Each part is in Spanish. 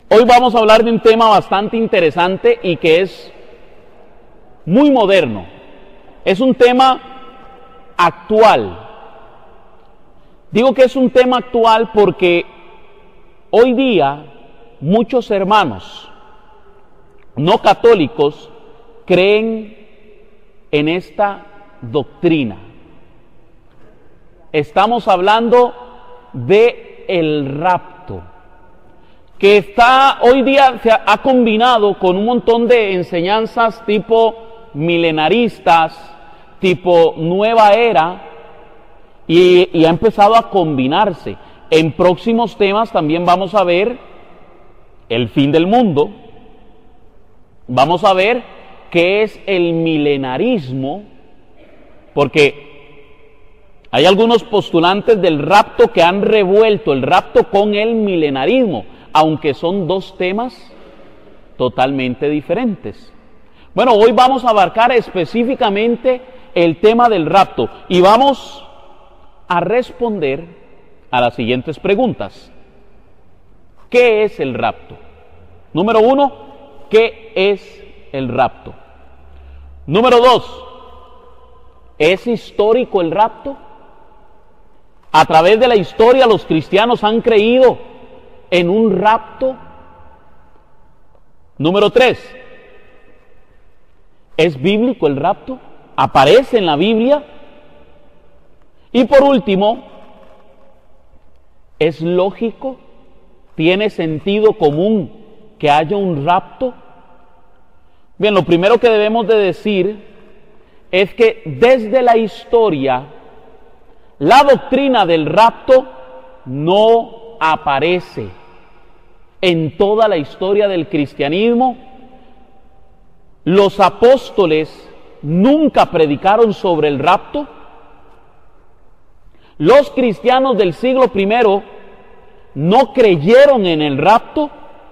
Hoy vamos a hablar de un tema bastante interesante y que es muy moderno. Es un tema actual. Digo que es un tema actual porque hoy día muchos hermanos no católicos creen en esta doctrina. Estamos hablando de el rapto, que está hoy día se ha combinado con un montón de enseñanzas tipo milenaristas, tipo nueva era, y ha empezado a combinarse. En próximos temas también vamos a ver el fin del mundo, vamos a ver qué es el milenarismo, porque hay algunos postulantes del rapto que han revuelto el rapto con el milenarismo, aunque son dos temas totalmente diferentes. Bueno, hoy vamos a abarcar específicamente el tema del rapto y vamos a responder a las siguientes preguntas. ¿Qué es el rapto? Número 1, ¿qué es el rapto? Número 2, ¿es histórico el rapto? A través de la historia los cristianos han creído en un rapto. Número 3, ¿es bíblico el rapto? ¿Aparece en la Biblia? Y por último, ¿es lógico? ¿Tiene sentido común que haya un rapto? Bien, lo primero que debemos de decir es que desde la historia la doctrina del rapto no aparece en toda la historia del cristianismo. Los apóstoles nunca predicaron sobre el rapto. Los cristianos del siglo I no creyeron en el rapto.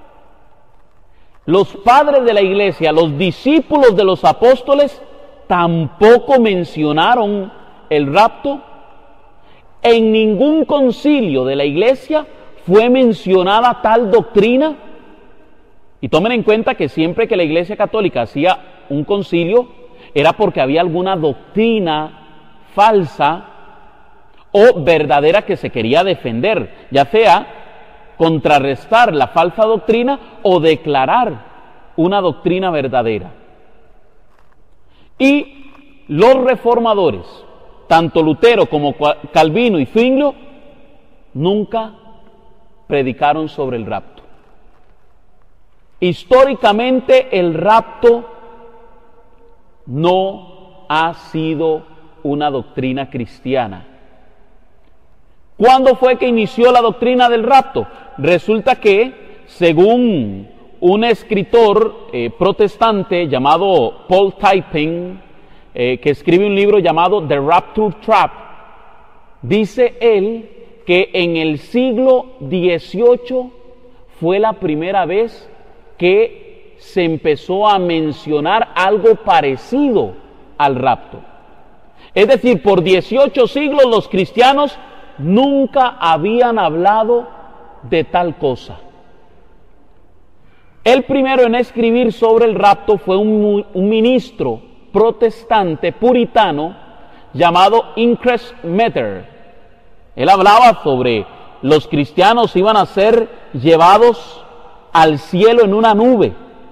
Los padres de la iglesia, los discípulos de los apóstoles, tampoco mencionaron el rapto. En ningún concilio de la iglesia fue mencionada tal doctrina. Y tomen en cuenta que siempre que la iglesia católica hacía un concilio era porque había alguna doctrina falsa o verdadera que se quería defender, ya sea contrarrestar la falsa doctrina o declarar una doctrina verdadera. Y los reformadores, tanto Lutero como Calvino y Zwinglio, nunca predicaron sobre el rapto. Históricamente el rapto no ha sido una doctrina cristiana. ¿Cuándo fue que inició la doctrina del rapto? Resulta que, según un escritor protestante llamado Paul Typing, que escribe un libro llamado The Rapture Trap, dice él que en el siglo XVIII fue la primera vez que se empezó a mencionar algo parecido al rapto. Es decir, por 18 siglos los cristianos nunca habían hablado de tal cosa. El primero en escribir sobre el rapto fue un ministro protestante puritano llamado Increase Mather. Él hablaba sobre los cristianos iban a ser llevados al cielo en una nube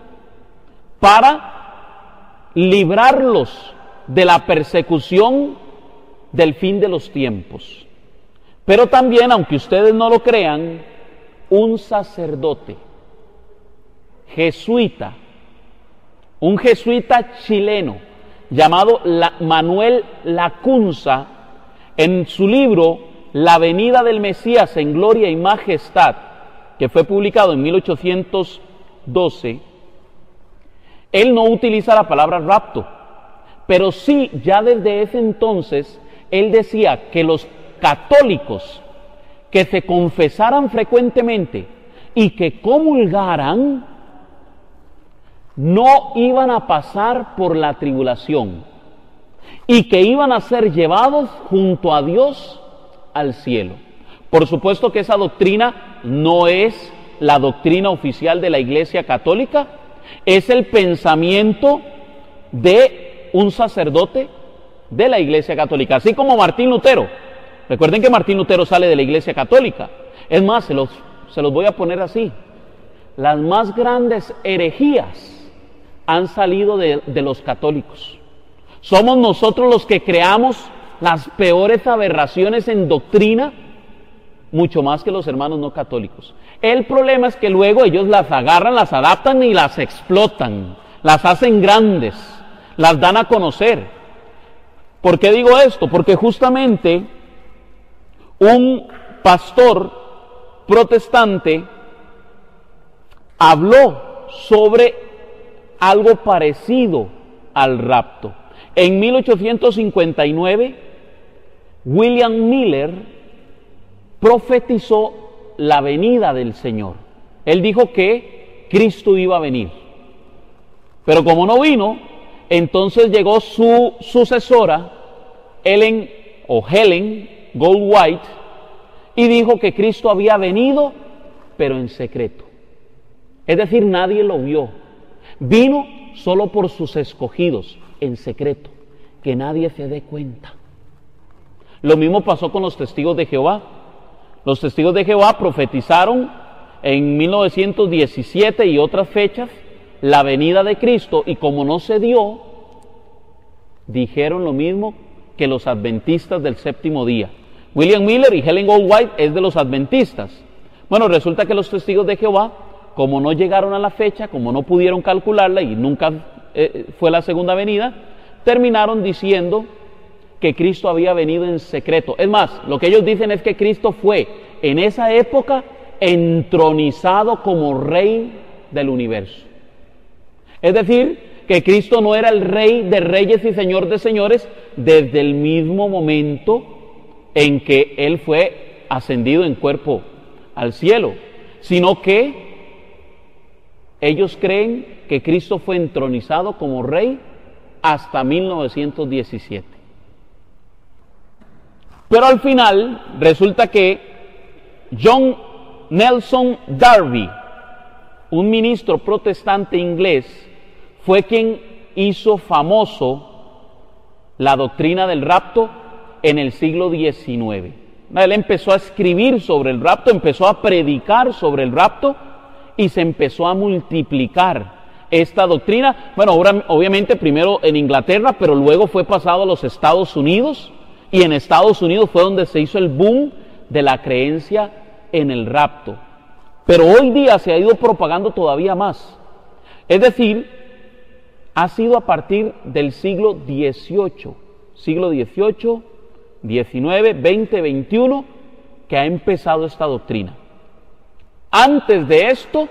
para librarlos de la persecución del fin de los tiempos. Pero también, aunque ustedes no lo crean, un sacerdote jesuita, un jesuita chileno llamado Manuel Lacunza, en su libro La venida del Mesías en gloria y majestad, que fue publicado en 1812, él no utiliza la palabra rapto, pero sí, ya desde ese entonces, él decía que los católicos que se confesaran frecuentemente y que comulgaran no iban a pasar por la tribulación y que iban a ser llevados junto a Dios al cielo. Por supuesto que esa doctrina no es la doctrina oficial de la Iglesia Católica, es el pensamiento de un sacerdote de la Iglesia Católica, así como Martín Lutero. Recuerden que Martín Lutero sale de la Iglesia Católica. Es más, se los voy a poner así. Las más grandes herejías han salido de los católicos. Somos nosotros los que creamos las peores aberraciones en doctrina, mucho más que los hermanos no católicos. El problema es que luego ellos las agarran, las adaptan y las explotan, las hacen grandes, las dan a conocer. ¿Por qué digo esto? Porque justamente un pastor protestante habló sobre algo parecido al rapto. En 1859, William Miller profetizó la venida del Señor. Él dijo que Cristo iba a venir. Pero como no vino, entonces llegó su sucesora, Helen Goldwhite, y dijo que Cristo había venido, pero en secreto. Es decir, nadie lo vio. Vino solo por sus escogidos, en secreto, que nadie se dé cuenta. Lo mismo pasó con los testigos de Jehová. Los testigos de Jehová profetizaron en 1917 y otras fechas la venida de Cristo, y como no se dio, dijeron lo mismo que los adventistas del séptimo día. William Miller y Helen Goldwhite es de los adventistas. Bueno, resulta que los testigos de Jehová, como no llegaron a la fecha, como no pudieron calcularla y nunca fue la segunda venida, terminaron diciendo que Cristo había venido en secreto. Es más, lo que ellos dicen es que Cristo fue en esa época entronizado como Rey del universo. Es decir, que Cristo no era el Rey de reyes y Señor de señores desde el mismo momento en que Él fue ascendido en cuerpo al cielo, sino que ellos creen que Cristo fue entronizado como Rey hasta 1917. Pero al final resulta que John Nelson Darby, un ministro protestante inglés, fue quien hizo famoso la doctrina del rapto en el siglo XIX. Él empezó a escribir sobre el rapto, empezó a predicar sobre el rapto y se empezó a multiplicar esta doctrina. Bueno, obviamente primero en Inglaterra, pero luego fue pasado a los Estados Unidos, y en Estados Unidos fue donde se hizo el boom de la creencia en el rapto. Pero hoy día se ha ido propagando todavía más. Es decir, ha sido a partir del siglo XVIII, XIX, XX, XXI, que ha empezado esta doctrina. Antes de esto,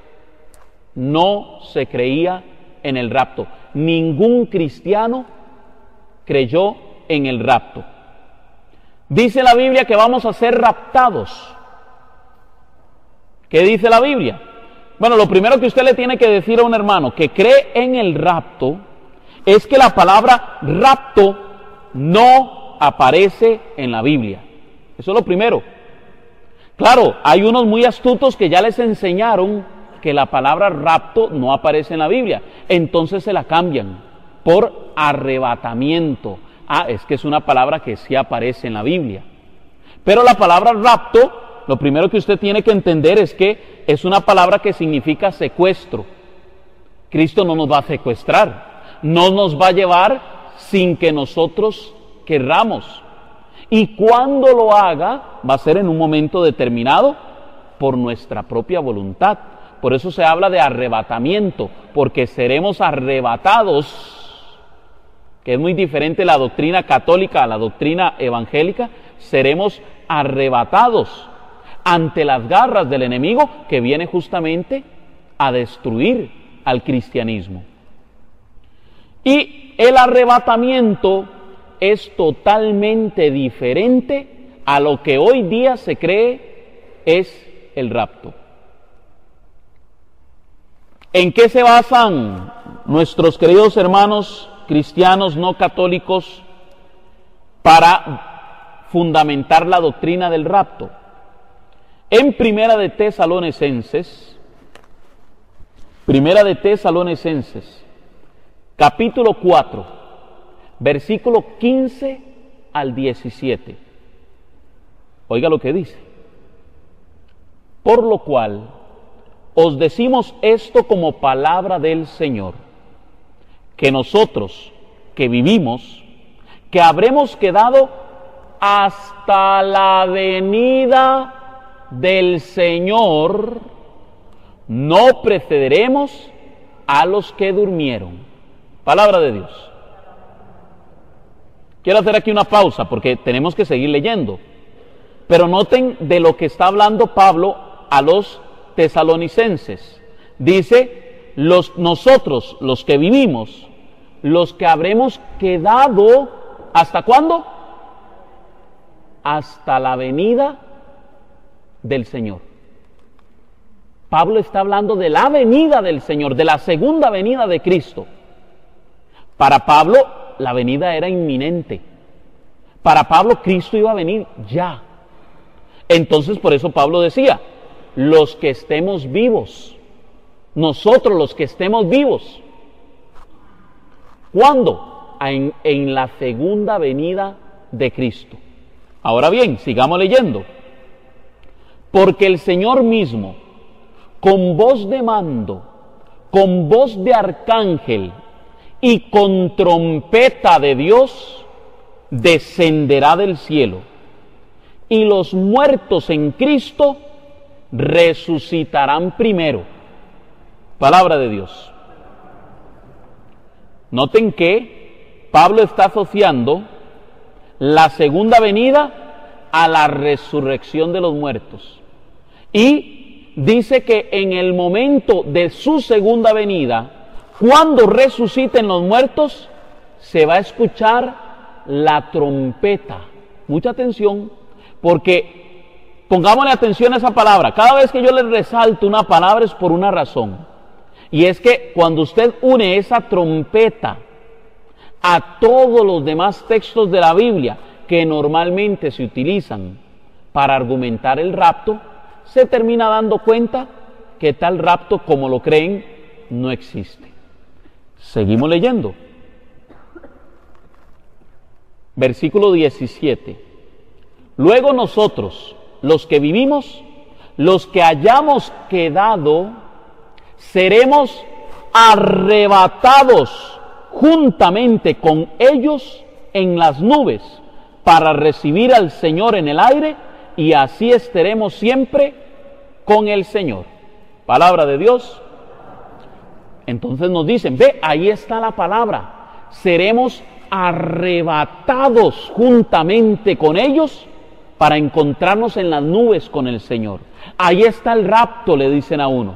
no se creía en el rapto. Ningún cristiano creyó en el rapto. Dice la Biblia que vamos a ser raptados. ¿Qué dice la Biblia? Bueno, lo primero que usted le tiene que decir a un hermano que cree en el rapto es que la palabra rapto no aparece en la Biblia. Eso es lo primero. Claro, hay unos muy astutos que ya les enseñaron que la palabra rapto no aparece en la Biblia. Entonces se la cambian por arrebatamiento. Ah, es que es una palabra que sí aparece en la Biblia. Pero la palabra rapto, lo primero que usted tiene que entender es que es una palabra que significa secuestro. Cristo no nos va a secuestrar, no nos va a llevar sin que nosotros querramos. Y cuando lo haga, va a ser en un momento determinado por nuestra propia voluntad. Por eso se habla de arrebatamiento, porque seremos arrebatados, que es muy diferente la doctrina católica a la doctrina evangélica. Seremos arrebatados ante las garras del enemigo que viene justamente a destruir al cristianismo. Y el arrebatamiento es totalmente diferente a lo que hoy día se cree es el rapto. ¿En qué se basan nuestros queridos hermanos cristianos no católicos para fundamentar la doctrina del rapto? en Primera de Tesalonicenses, capítulo 4, versículo 15 al 17. Oiga lo que dice. Por lo cual os decimos esto como palabra del Señor, que nosotros que vivimos, que habremos quedado hasta la venida del Señor, no precederemos a los que durmieron. Palabra de Dios. Quiero hacer aquí una pausa porque tenemos que seguir leyendo. Pero noten de lo que está hablando Pablo a los tesalonicenses. Dice, nosotros, los que vivimos, los que habremos quedado, ¿hasta cuándo? Hasta la venida del Señor. Pablo está hablando de la venida del Señor, de la segunda venida de Cristo. Para Pablo, la venida era inminente. Para Pablo, Cristo iba a venir ya. Entonces, por eso Pablo decía, los que estemos vivos, nosotros los que estemos vivos. ¿Cuándo? En la segunda venida de Cristo. Ahora bien, sigamos leyendo. Porque el Señor mismo, con voz de mando, con voz de arcángel y con trompeta de Dios, descenderá del cielo, y los muertos en Cristo resucitarán primero. Palabra de Dios. Noten que Pablo está asociando la segunda venida a la resurrección de los muertos. Y dice que en el momento de su segunda venida, cuando resuciten los muertos, se va a escuchar la trompeta. Mucha atención, porque pongámosle atención a esa palabra. Cada vez que yo les resalto una palabra es por una razón. Y es que cuando usted une esa trompeta a todos los demás textos de la Biblia que normalmente se utilizan para argumentar el rapto, se termina dando cuenta que tal rapto, como lo creen, no existe. Seguimos leyendo. Versículo 17. Luego nosotros, los que vivimos, los que hayamos quedado, seremos arrebatados juntamente con ellos en las nubes para recibir al Señor en el aire, y así estaremos siempre con el Señor. Palabra de Dios. Entonces nos dicen, ve, ahí está la palabra, seremos arrebatados juntamente con ellos para encontrarnos en las nubes con el Señor. Ahí está el rapto, le dicen a uno.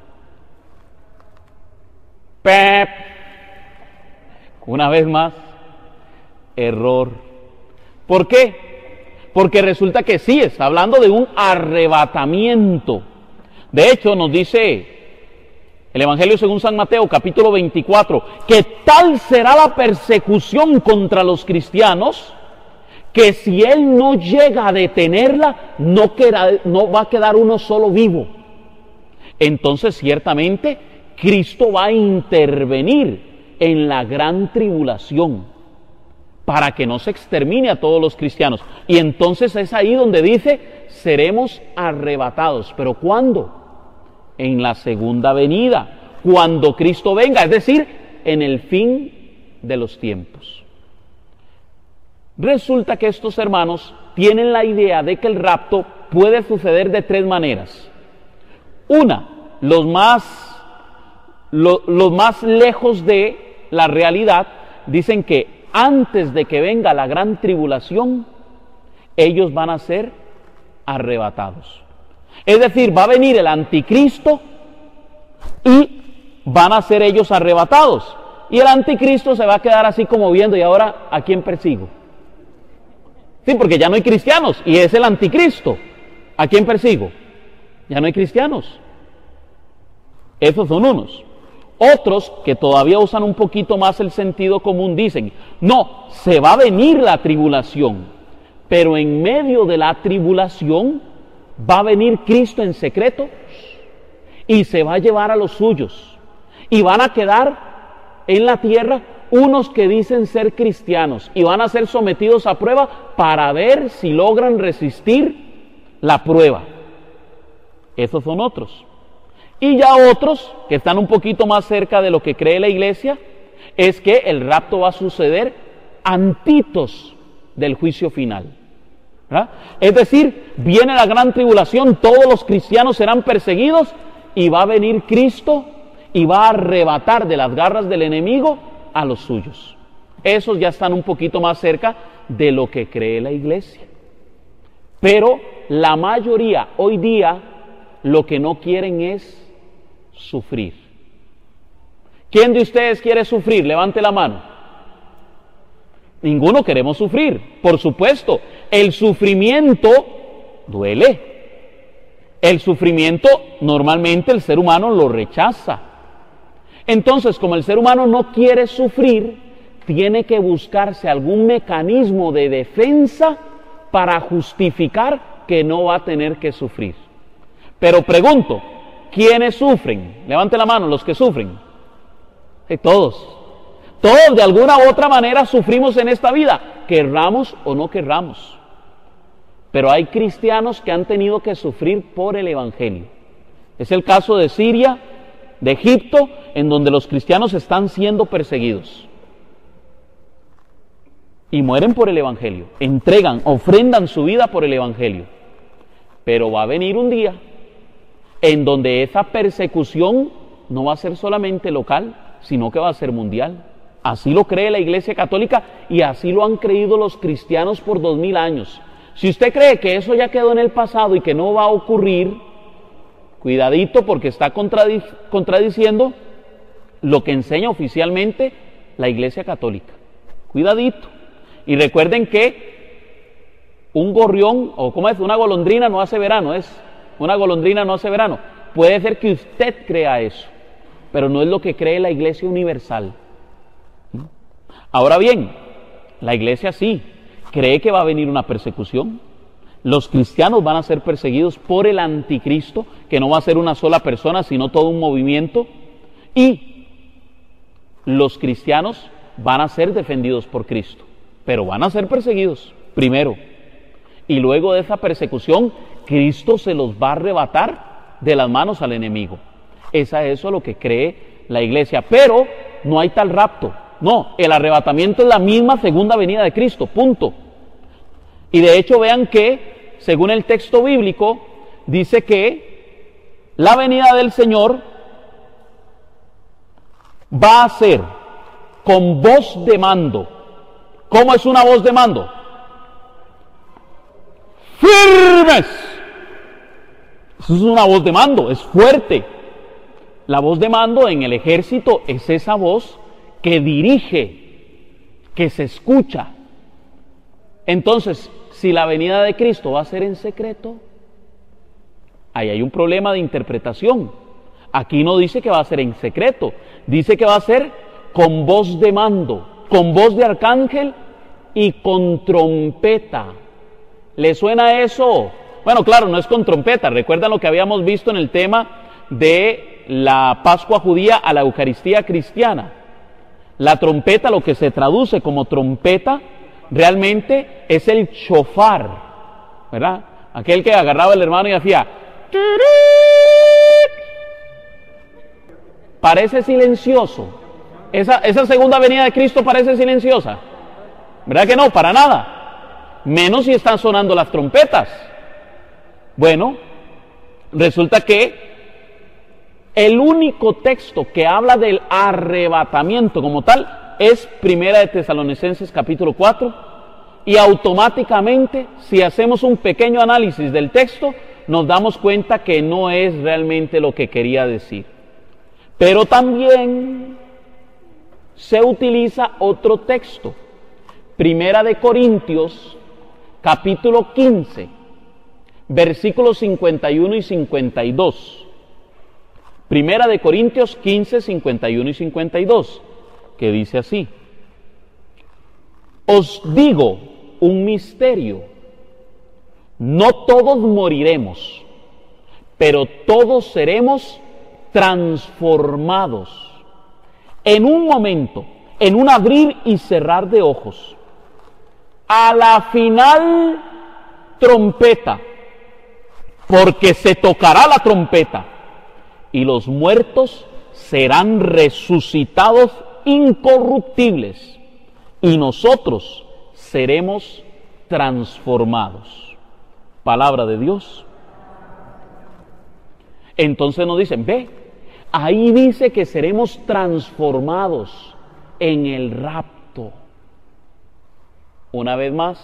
Pep. Una vez más, error. ¿Por qué? Porque resulta que sí, está hablando de un arrebatamiento. De hecho, nos dice el Evangelio según San Mateo, capítulo 24, que tal será la persecución contra los cristianos, que si Él no llega a detenerla, no va a quedar uno solo vivo. Entonces, ciertamente, Cristo va a intervenir en la gran tribulación para que no se extermine a todos los cristianos. Y entonces es ahí donde dice, seremos arrebatados. ¿Pero cuándo? En la segunda venida, cuando Cristo venga, es decir, en el fin de los tiempos. Resulta que estos hermanos tienen la idea de que el rapto puede suceder de tres maneras. Una, los más lejos de la realidad, dicen que antes de que venga la gran tribulación, ellos van a ser arrebatados. Es decir, va a venir el anticristo y van a ser ellos arrebatados. Y el anticristo se va a quedar así como viendo, ¿y ahora a quién persigo? Sí, porque ya no hay cristianos y es el anticristo. ¿A quién persigo? Ya no hay cristianos. Esos son unos. Otros, que todavía usan un poquito más el sentido común, dicen, no, se va a venir la tribulación, pero en medio de la tribulación va a venir Cristo en secreto y se va a llevar a los suyos. Y van a quedar en la tierra unos que dicen ser cristianos y van a ser sometidos a prueba para ver si logran resistir la prueba. Esos son otros. Y ya otros, que están un poquito más cerca de lo que cree la iglesia, es que el rapto va a suceder antitos del juicio final. ¿Verdad? Es decir, viene la gran tribulación, todos los cristianos serán perseguidos y va a venir Cristo y va a arrebatar de las garras del enemigo a los suyos. Esos ya están un poquito más cerca de lo que cree la iglesia. Pero la mayoría hoy día lo que no quieren es sufrir. ¿Quién de ustedes quiere sufrir? Levante la mano. Ninguno queremos sufrir, por supuesto. El sufrimiento duele. El sufrimiento normalmente el ser humano lo rechaza. Entonces, como el ser humano no quiere sufrir, tiene que buscarse algún mecanismo de defensa para justificar que no va a tener que sufrir. Pero pregunto, ¿quiénes sufren? Levante la mano, los que sufren. Todos. Todos de alguna u otra manera sufrimos en esta vida, querramos o no querramos. Pero hay cristianos que han tenido que sufrir por el Evangelio. Es el caso de Siria, de Egipto, en donde los cristianos están siendo perseguidos. Y mueren por el Evangelio, entregan, ofrendan su vida por el Evangelio. Pero va a venir un día en donde esa persecución no va a ser solamente local, sino que va a ser mundial. Así lo cree la Iglesia Católica y así lo han creído los cristianos por 2000 años. Si usted cree que eso ya quedó en el pasado y que no va a ocurrir, cuidadito, porque está contradiciendo lo que enseña oficialmente la Iglesia Católica. Cuidadito. Y recuerden que un gorrión, o ¿cómo es? Una golondrina no hace verano, una golondrina no hace verano. Puede ser que usted crea eso, pero no es lo que cree la Iglesia Universal. Ahora bien, la Iglesia sí cree que va a venir una persecución. Los cristianos van a ser perseguidos por el anticristo, que no va a ser una sola persona, sino todo un movimiento. Y los cristianos van a ser defendidos por Cristo, pero van a ser perseguidos primero. Y luego de esa persecución, Cristo se los va a arrebatar de las manos al enemigo. Es eso lo que cree la iglesia. Pero no hay tal rapto. No, el arrebatamiento es la misma segunda venida de Cristo, punto. Y de hecho vean que, según el texto bíblico, dice que la venida del Señor va a ser con voz de mando. ¿Cómo es una voz de mando? ¡Firmes! Eso es una voz de mando, es fuerte. La voz de mando en el ejército es esa voz que dirige, que se escucha. Entonces, si la venida de Cristo va a ser en secreto, ahí hay un problema de interpretación. Aquí no dice que va a ser en secreto, dice que va a ser con voz de mando, con voz de arcángel y con trompeta. ¿Le suena eso? Bueno, claro, no es con trompeta. ¿Recuerdan lo que habíamos visto en el tema de la Pascua judía a la Eucaristía cristiana? La trompeta, lo que se traduce como trompeta, realmente es el shofar, ¿verdad? Aquel que agarraba el hermano y hacía... Parece silencioso. Esa segunda venida de Cristo parece silenciosa. ¿Verdad que no? Para nada. Menos si están sonando las trompetas. Bueno, resulta que el único texto que habla del arrebatamiento como tal es Primera de Tesalonicenses capítulo 4, y automáticamente, si hacemos un pequeño análisis del texto, nos damos cuenta que no es realmente lo que quería decir. Pero también se utiliza otro texto, Primera de Corintios capítulo 15, versículos 51 y 52. Primera de Corintios 15, 51 y 52, que dice así: os digo un misterio, no todos moriremos, pero todos seremos transformados en un momento, en un abrir y cerrar de ojos, a la final trompeta, porque se tocará la trompeta y los muertos serán resucitados incorruptibles y nosotros seremos transformados. Palabra de Dios. Entonces nos dicen, ve, ahí dice que seremos transformados en el rapto. Una vez más,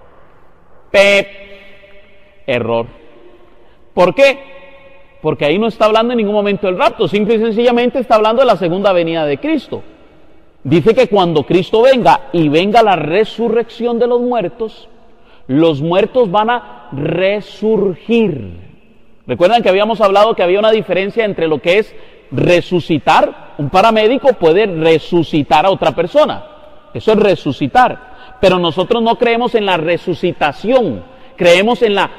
error. ¿Por qué? Porque ahí no está hablando en ningún momento del rapto, simple y sencillamente está hablando de la segunda venida de Cristo. Dice que cuando Cristo venga y venga la resurrección de los muertos van a resurgir. Recuerdan que habíamos hablado que había una diferencia entre lo que es resucitar. Un paramédico puede resucitar a otra persona, eso es resucitar, pero nosotros no creemos en la resucitación, creemos en la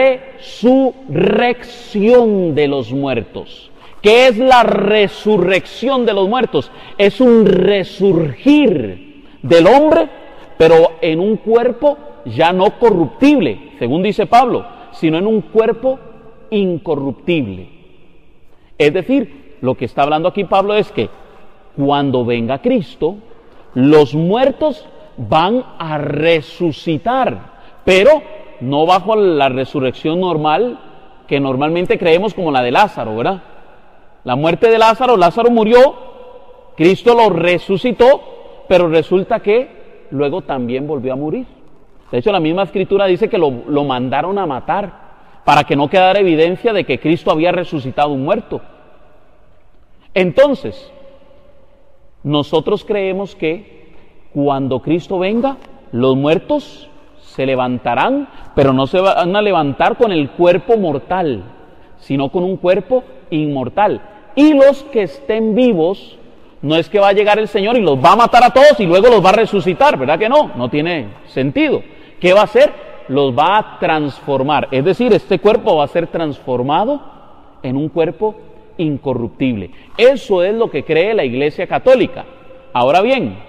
resurrección de los muertos. ¿Qué es la resurrección de los muertos? Es un resurgir del hombre, pero en un cuerpo ya no corruptible, según dice Pablo, sino en un cuerpo incorruptible. Es decir, lo que está hablando aquí Pablo es que cuando venga Cristo, los muertos van a resucitar, pero no bajo la resurrección normal que normalmente creemos como la de Lázaro, ¿verdad? La muerte de Lázaro, Lázaro murió, Cristo lo resucitó, pero resulta que luego también volvió a morir. De hecho, la misma escritura dice que lo mandaron a matar para que no quedara evidencia de que Cristo había resucitado un muerto. Entonces, nosotros creemos que cuando Cristo venga, los muertos se levantarán, pero no se van a levantar con el cuerpo mortal, sino con un cuerpo inmortal. Y los que estén vivos, no es que va a llegar el Señor y los va a matar a todos y luego los va a resucitar, ¿verdad que no? No tiene sentido. ¿Qué va a hacer? Los va a transformar. Es decir, este cuerpo va a ser transformado en un cuerpo incorruptible. Eso es lo que cree la Iglesia Católica. Ahora bien,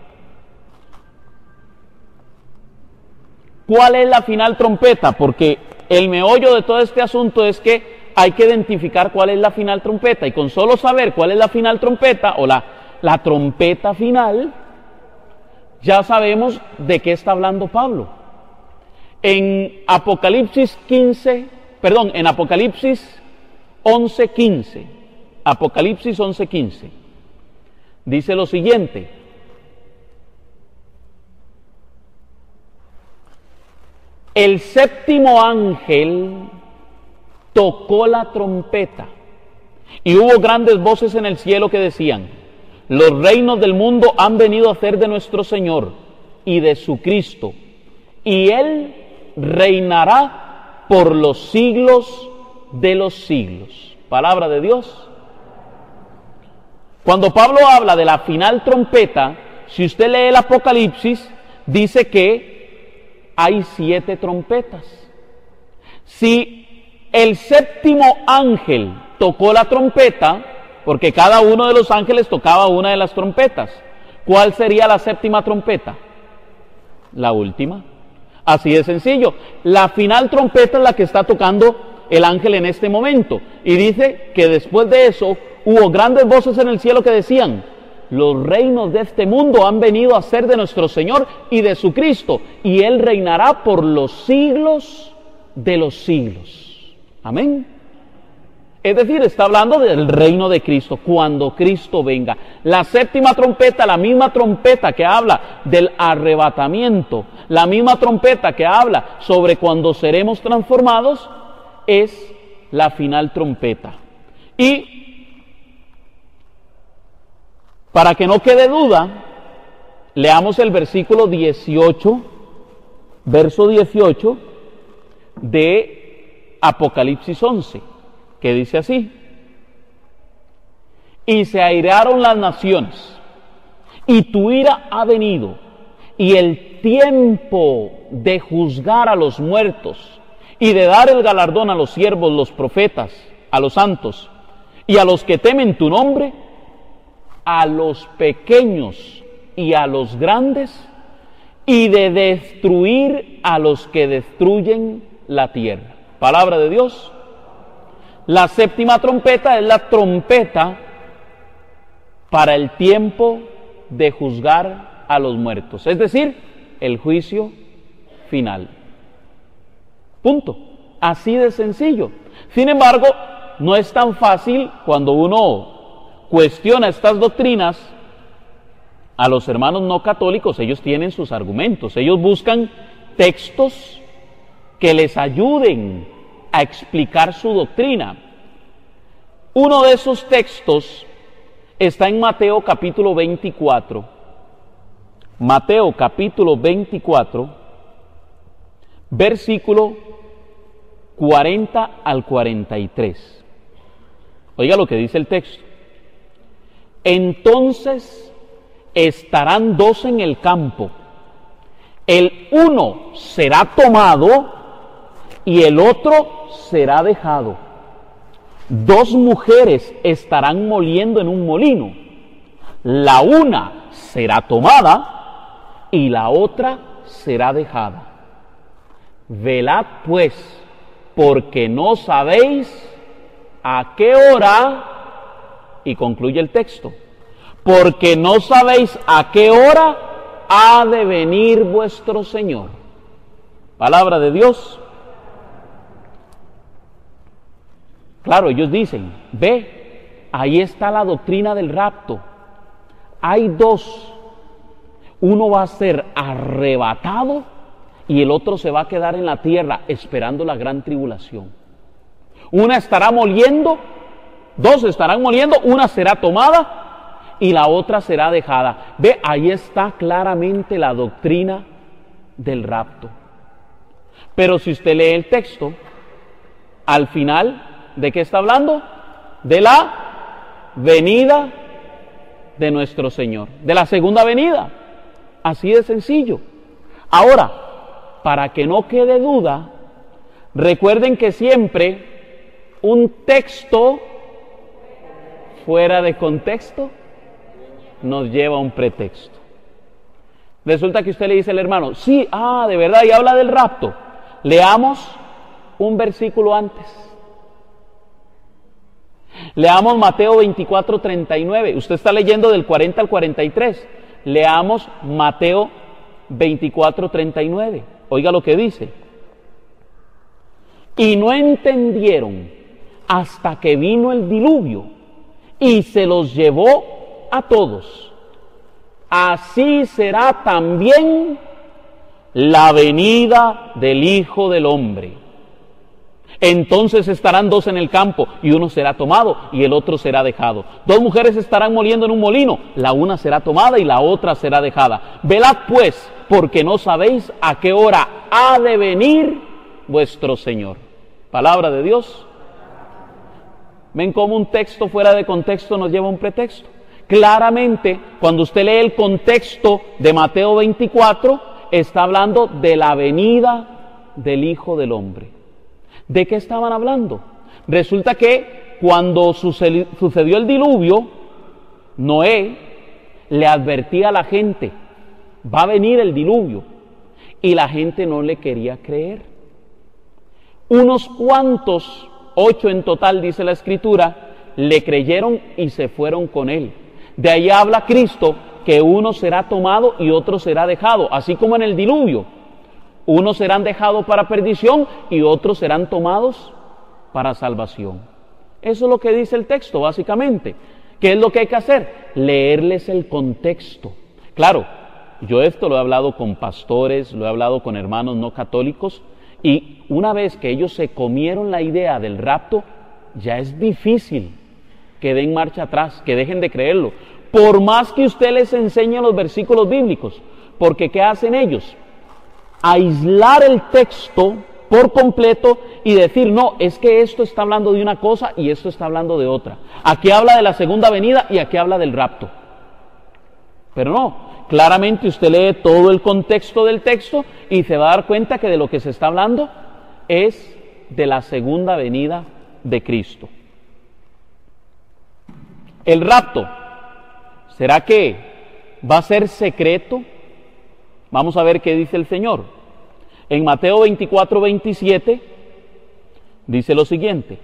¿cuál es la final trompeta? Porque el meollo de todo este asunto es que hay que identificar cuál es la final trompeta, y con solo saber cuál es la final trompeta o la trompeta final, ya sabemos de qué está hablando Pablo. En Apocalipsis 11:15, Apocalipsis 11:15, dice lo siguiente: el séptimo ángel tocó la trompeta, y hubo grandes voces en el cielo que decían: los reinos del mundo han venido a ser de nuestro Señor y de su Cristo, y Él reinará por los siglos de los siglos. Palabra de Dios. Cuando Pablo habla de la final trompeta, si usted lee el Apocalipsis, dice que hay 7 trompetas. Si el séptimo ángel tocó la trompeta, porque cada uno de los ángeles tocaba una de las trompetas, ¿cuál sería la séptima trompeta? La última. Así de sencillo. La final trompeta es la que está tocando el ángel en este momento. Y dice que después de eso hubo grandes voces en el cielo que decían: los reinos de este mundo han venido a ser de nuestro Señor y de su Cristo, y Él reinará por los siglos de los siglos. Amén. Es decir, está hablando del reino de Cristo, cuando Cristo venga. La séptima trompeta, la misma trompeta que habla del arrebatamiento, la misma trompeta que habla sobre cuando seremos transformados, es la final trompeta. Y para que no quede duda, leamos el versículo 18, verso 18 de Apocalipsis 11. Que dice así: y se airaron las naciones, y tu ira ha venido, y el tiempo de juzgar a los muertos y de dar el galardón a los siervos, los profetas, a los santos y a los que temen tu nombre, a los pequeños y a los grandes, y de destruir a los que destruyen la tierra. Palabra de Dios. La séptima trompeta es la trompeta para el tiempo de juzgar a los muertos, es decir, el juicio final. Punto. Así de sencillo. Sin embargo, no es tan fácil cuando uno cuestiona estas doctrinas. A los hermanos no católicos, ellos tienen sus argumentos, ellos buscan textos que les ayuden a explicar su doctrina. Uno de esos textos está en Mateo capítulo 24. Mateo capítulo 24, versículo 40 al 43. Oiga lo que dice el texto. Entonces estarán dos en el campo, el uno será tomado y el otro será dejado. Dos mujeres estarán moliendo en un molino, la una será tomada y la otra será dejada. Velad pues, porque no sabéis a qué hora, y concluye el texto, porque no sabéis a qué hora ha de venir vuestro Señor. Palabra de Dios. Claro, ellos dicen, ve, ahí está la doctrina del rapto. Hay dos. Uno va a ser arrebatado y el otro se va a quedar en la tierra esperando la gran tribulación. Una estará moliendo, dos estarán moliendo, una será tomada y la otra será dejada. Ve, ahí está claramente la doctrina del rapto. Pero si usted lee el texto, al final, ¿de qué está hablando? De la venida de nuestro Señor, de la segunda venida. Así de sencillo. Ahora, para que no quede duda, recuerden que siempre un texto fuera de contexto nos lleva a un pretexto. Resulta que usted le dice al hermano, sí, de verdad, y habla del rapto. Leamos un versículo antes. Leamos Mateo 24, 39. Usted está leyendo del 40 al 43. Leamos Mateo 24, 39. Oiga lo que dice. Y no entendieron hasta que vino el diluvio y se los llevó a todos. Así será también la venida del Hijo del Hombre. Entonces estarán dos en el campo y uno será tomado y el otro será dejado. Dos mujeres estarán moliendo en un molino, la una será tomada y la otra será dejada. Velad pues, porque no sabéis a qué hora ha de venir vuestro Señor. Palabra de Dios. ¿Ven cómo un texto fuera de contexto nos lleva a un pretexto? Claramente, cuando usted lee el contexto de Mateo 24, está hablando de la venida del Hijo del Hombre. ¿De qué estaban hablando? Resulta que cuando sucedió el diluvio, Noé le advertía a la gente, va a venir el diluvio, y la gente no le quería creer. Unos cuantos, 8 en total dice la Escritura, le creyeron y se fueron con él. De ahí habla Cristo que uno será tomado y otro será dejado, así como en el diluvio. Unos serán dejados para perdición y otros serán tomados para salvación. Eso es lo que dice el texto, básicamente. ¿Qué es lo que hay que hacer? Leerles el contexto. Claro, yo esto lo he hablado con pastores, lo he hablado con hermanos no católicos, y una vez que ellos se comieron la idea del rapto, ya es difícil que den marcha atrás, que dejen de creerlo. Por más que usted les enseñe los versículos bíblicos, porque ¿qué hacen ellos? Aislar el texto por completo y decir, no, es que esto está hablando de una cosa y esto está hablando de otra. Aquí habla de la segunda venida y aquí habla del rapto. Pero no, claramente usted lee todo el contexto del texto y se va a dar cuenta que de lo que se está hablando es de la segunda venida de Cristo. El rapto, ¿será que va a ser secreto? Vamos a ver qué dice el Señor. En Mateo 24, 27, dice lo siguiente: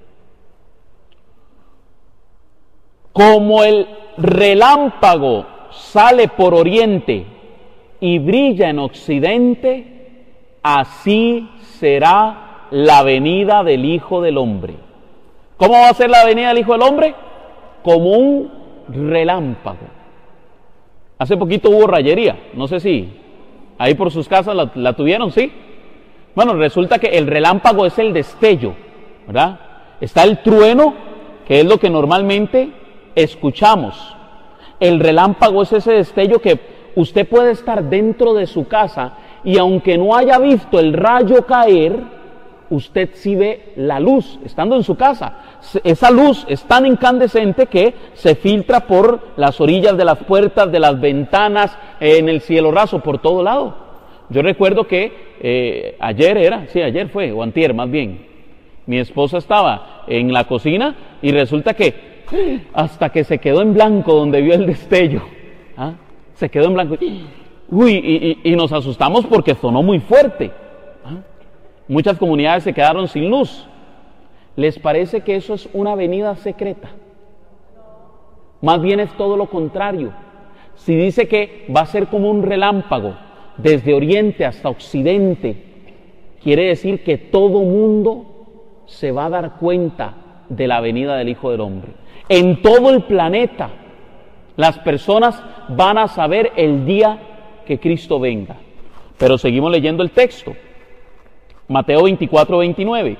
como el relámpago sale por oriente y brilla en occidente, así será la venida del Hijo del Hombre. ¿Cómo va a ser la venida del Hijo del Hombre? Como un relámpago. Hace poquito hubo rayería, no sé si ahí por sus casas la tuvieron, ¿sí? Bueno, resulta que el relámpago es el destello, ¿verdad? Está el trueno, que es lo que normalmente escuchamos. El relámpago es ese destello que usted puede estar dentro de su casa y aunque no haya visto el rayo caer, usted sí ve la luz estando en su casa. Esa luz es tan incandescente que se filtra por las orillas de las puertas, de las ventanas, en el cielo raso, por todo lado. Yo recuerdo que ayer fue, o antier más bien, mi esposa estaba en la cocina y resulta que hasta que se quedó en blanco donde vio el destello. ¿Ah? Se quedó en blanco. Uy, y nos asustamos porque sonó muy fuerte. ¿Ah? Muchas comunidades se quedaron sin luz. ¿Les parece que eso es una venida secreta? Más bien es todo lo contrario. Si dice que va a ser como un relámpago desde oriente hasta occidente, quiere decir que todo mundo se va a dar cuenta de la venida del Hijo del Hombre. En todo el planeta, las personas van a saber el día que Cristo venga. Pero seguimos leyendo el texto. Mateo 24, 29.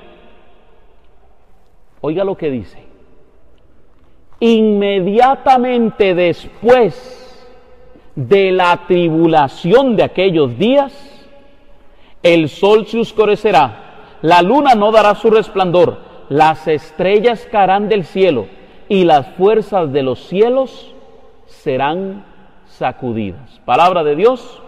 Oiga lo que dice. Inmediatamente después de la tribulación de aquellos días, el sol se oscurecerá, la luna no dará su resplandor, las estrellas caerán del cielo y las fuerzas de los cielos serán sacudidas. Palabra de Dios.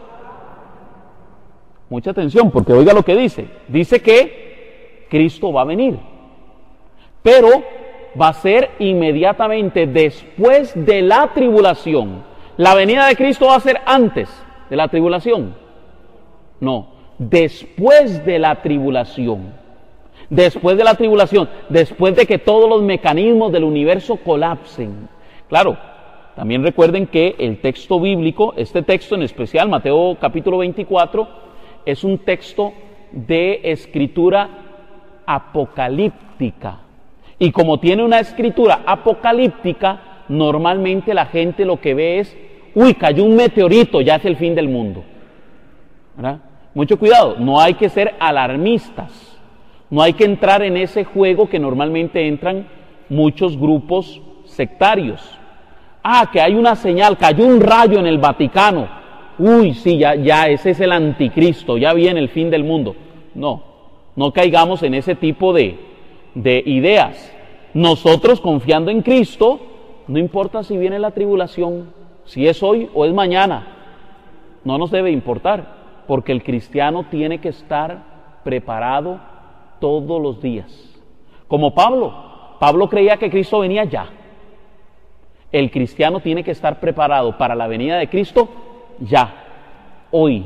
Mucha atención, porque oiga lo que dice. Dice que Cristo va a venir, pero va a ser inmediatamente después de la tribulación. ¿La venida de Cristo va a ser antes de la tribulación? No, después de la tribulación. Después de la tribulación, después de que todos los mecanismos del universo colapsen. Claro, también recuerden que el texto bíblico, este texto en especial, Mateo capítulo 24, es un texto de escritura apocalíptica. Y como tiene una escritura apocalíptica, normalmente la gente lo que ve es, uy, cayó un meteorito, ya es el fin del mundo. ¿Verdad? Mucho cuidado, no hay que ser alarmistas, no hay que entrar en ese juego que normalmente entran muchos grupos sectarios. Ah, que hay una señal, cayó un rayo en el Vaticano. Uy, sí, ya ese es el anticristo, ya viene el fin del mundo. No caigamos en ese tipo de ideas. Nosotros confiando en Cristo, no importa si viene la tribulación, si es hoy o es mañana, no nos debe importar, porque el cristiano tiene que estar preparado todos los días. Como Pablo creía que Cristo venía ya. El cristiano tiene que estar preparado para la venida de Cristo ya, hoy.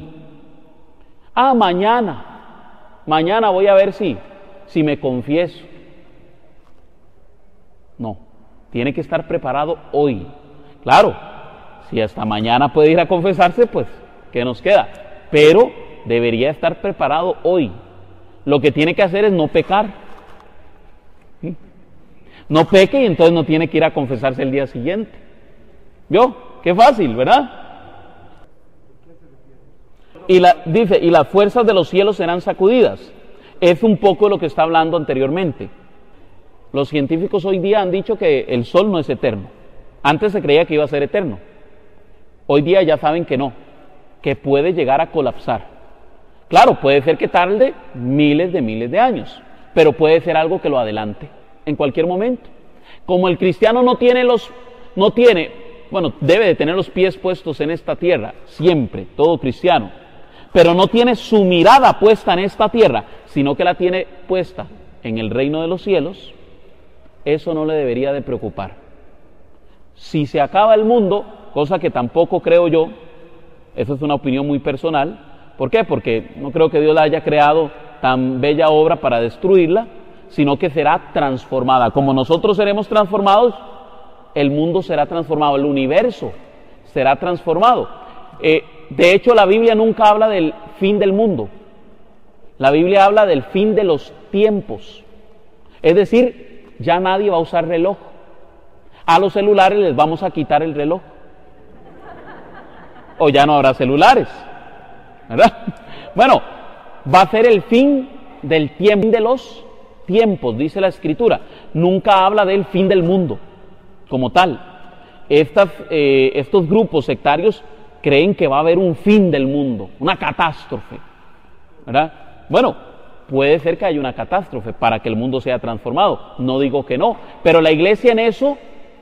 Mañana voy a ver si me confieso. No, tiene que estar preparado hoy. Claro, si hasta mañana puede ir a confesarse, pues, ¿qué nos queda? Pero debería estar preparado hoy. Lo que tiene que hacer es no pecar. ¿Sí? No peque y entonces no tiene que ir a confesarse el día siguiente. ¿Vio? Qué fácil, ¿verdad? Dice, y las fuerzas de los cielos serán sacudidas. Es un poco lo que está hablando anteriormente. Los científicos hoy día han dicho que el sol no es eterno. Antes se creía que iba a ser eterno. Hoy día ya saben que no, que puede llegar a colapsar. Claro, puede ser que tarde miles de años, pero puede ser algo que lo adelante en cualquier momento. Como el cristiano debe de tener los pies puestos en esta tierra, siempre, todo cristiano. pero no tiene su mirada puesta en esta tierra, sino que la tiene puesta en el reino de los cielos, eso no le debería de preocupar. Si se acaba el mundo, cosa que tampoco creo yo, eso es una opinión muy personal. ¿Por qué? Porque no creo que Dios la haya creado tan bella obra para destruirla, sino que será transformada. Como nosotros seremos transformados, el mundo será transformado, el universo será transformado. De hecho, la Biblia nunca habla del fin del mundo. La Biblia habla del fin de los tiempos. Es decir, ya nadie va a usar reloj. A los celulares les vamos a quitar el reloj. O ya no habrá celulares, ¿verdad? Bueno, va a ser el fin del tiempo, de los tiempos, dice la Escritura. Nunca habla del fin del mundo como tal. Estos grupos sectarios creen que va a haber un fin del mundo, una catástrofe, ¿verdad? Bueno, puede ser que haya una catástrofe para que el mundo sea transformado, no digo que no, pero la iglesia en eso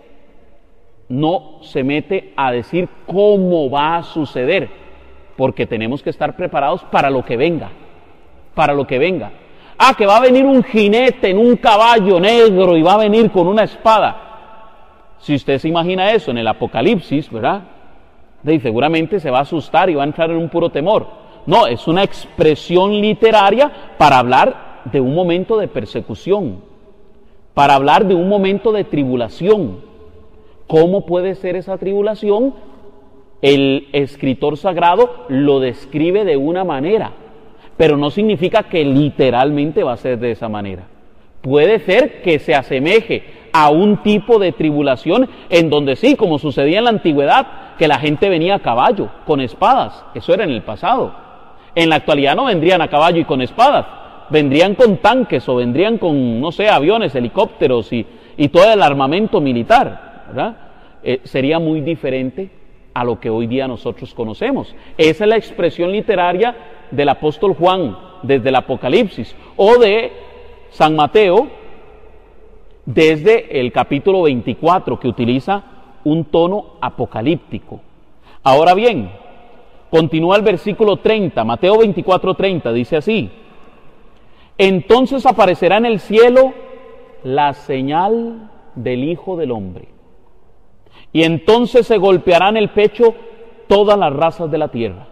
no se mete a decir cómo va a suceder, porque tenemos que estar preparados para lo que venga, para lo que venga. Ah, que va a venir un jinete en un caballo negro y va a venir con una espada. Si usted se imagina eso en el Apocalipsis, ¿verdad? Seguramente se va a asustar y va a entrar en un puro temor. No, es una expresión literaria para hablar de un momento de persecución, para hablar de un momento de tribulación. ¿Cómo puede ser esa tribulación? El escritor sagrado lo describe de una manera, pero no significa que literalmente va a ser de esa manera. Puede ser que se asemeje a un tipo de tribulación en donde sí, como sucedía en la antigüedad, que la gente venía a caballo, con espadas. Eso era en el pasado. En la actualidad no vendrían a caballo y con espadas, vendrían con tanques o vendrían con, no sé, aviones, helicópteros y todo el armamento militar, ¿verdad? Sería muy diferente a lo que hoy día nosotros conocemos. Esa es la expresión literaria del apóstol Juan desde el Apocalipsis, o de San Mateo desde el capítulo 24, que utiliza un tono apocalíptico. Ahora bien, continúa el versículo 30, Mateo 24:30, dice así: entonces aparecerá en el cielo la señal del Hijo del Hombre, y entonces se golpearán el pecho todas las razas de la tierra,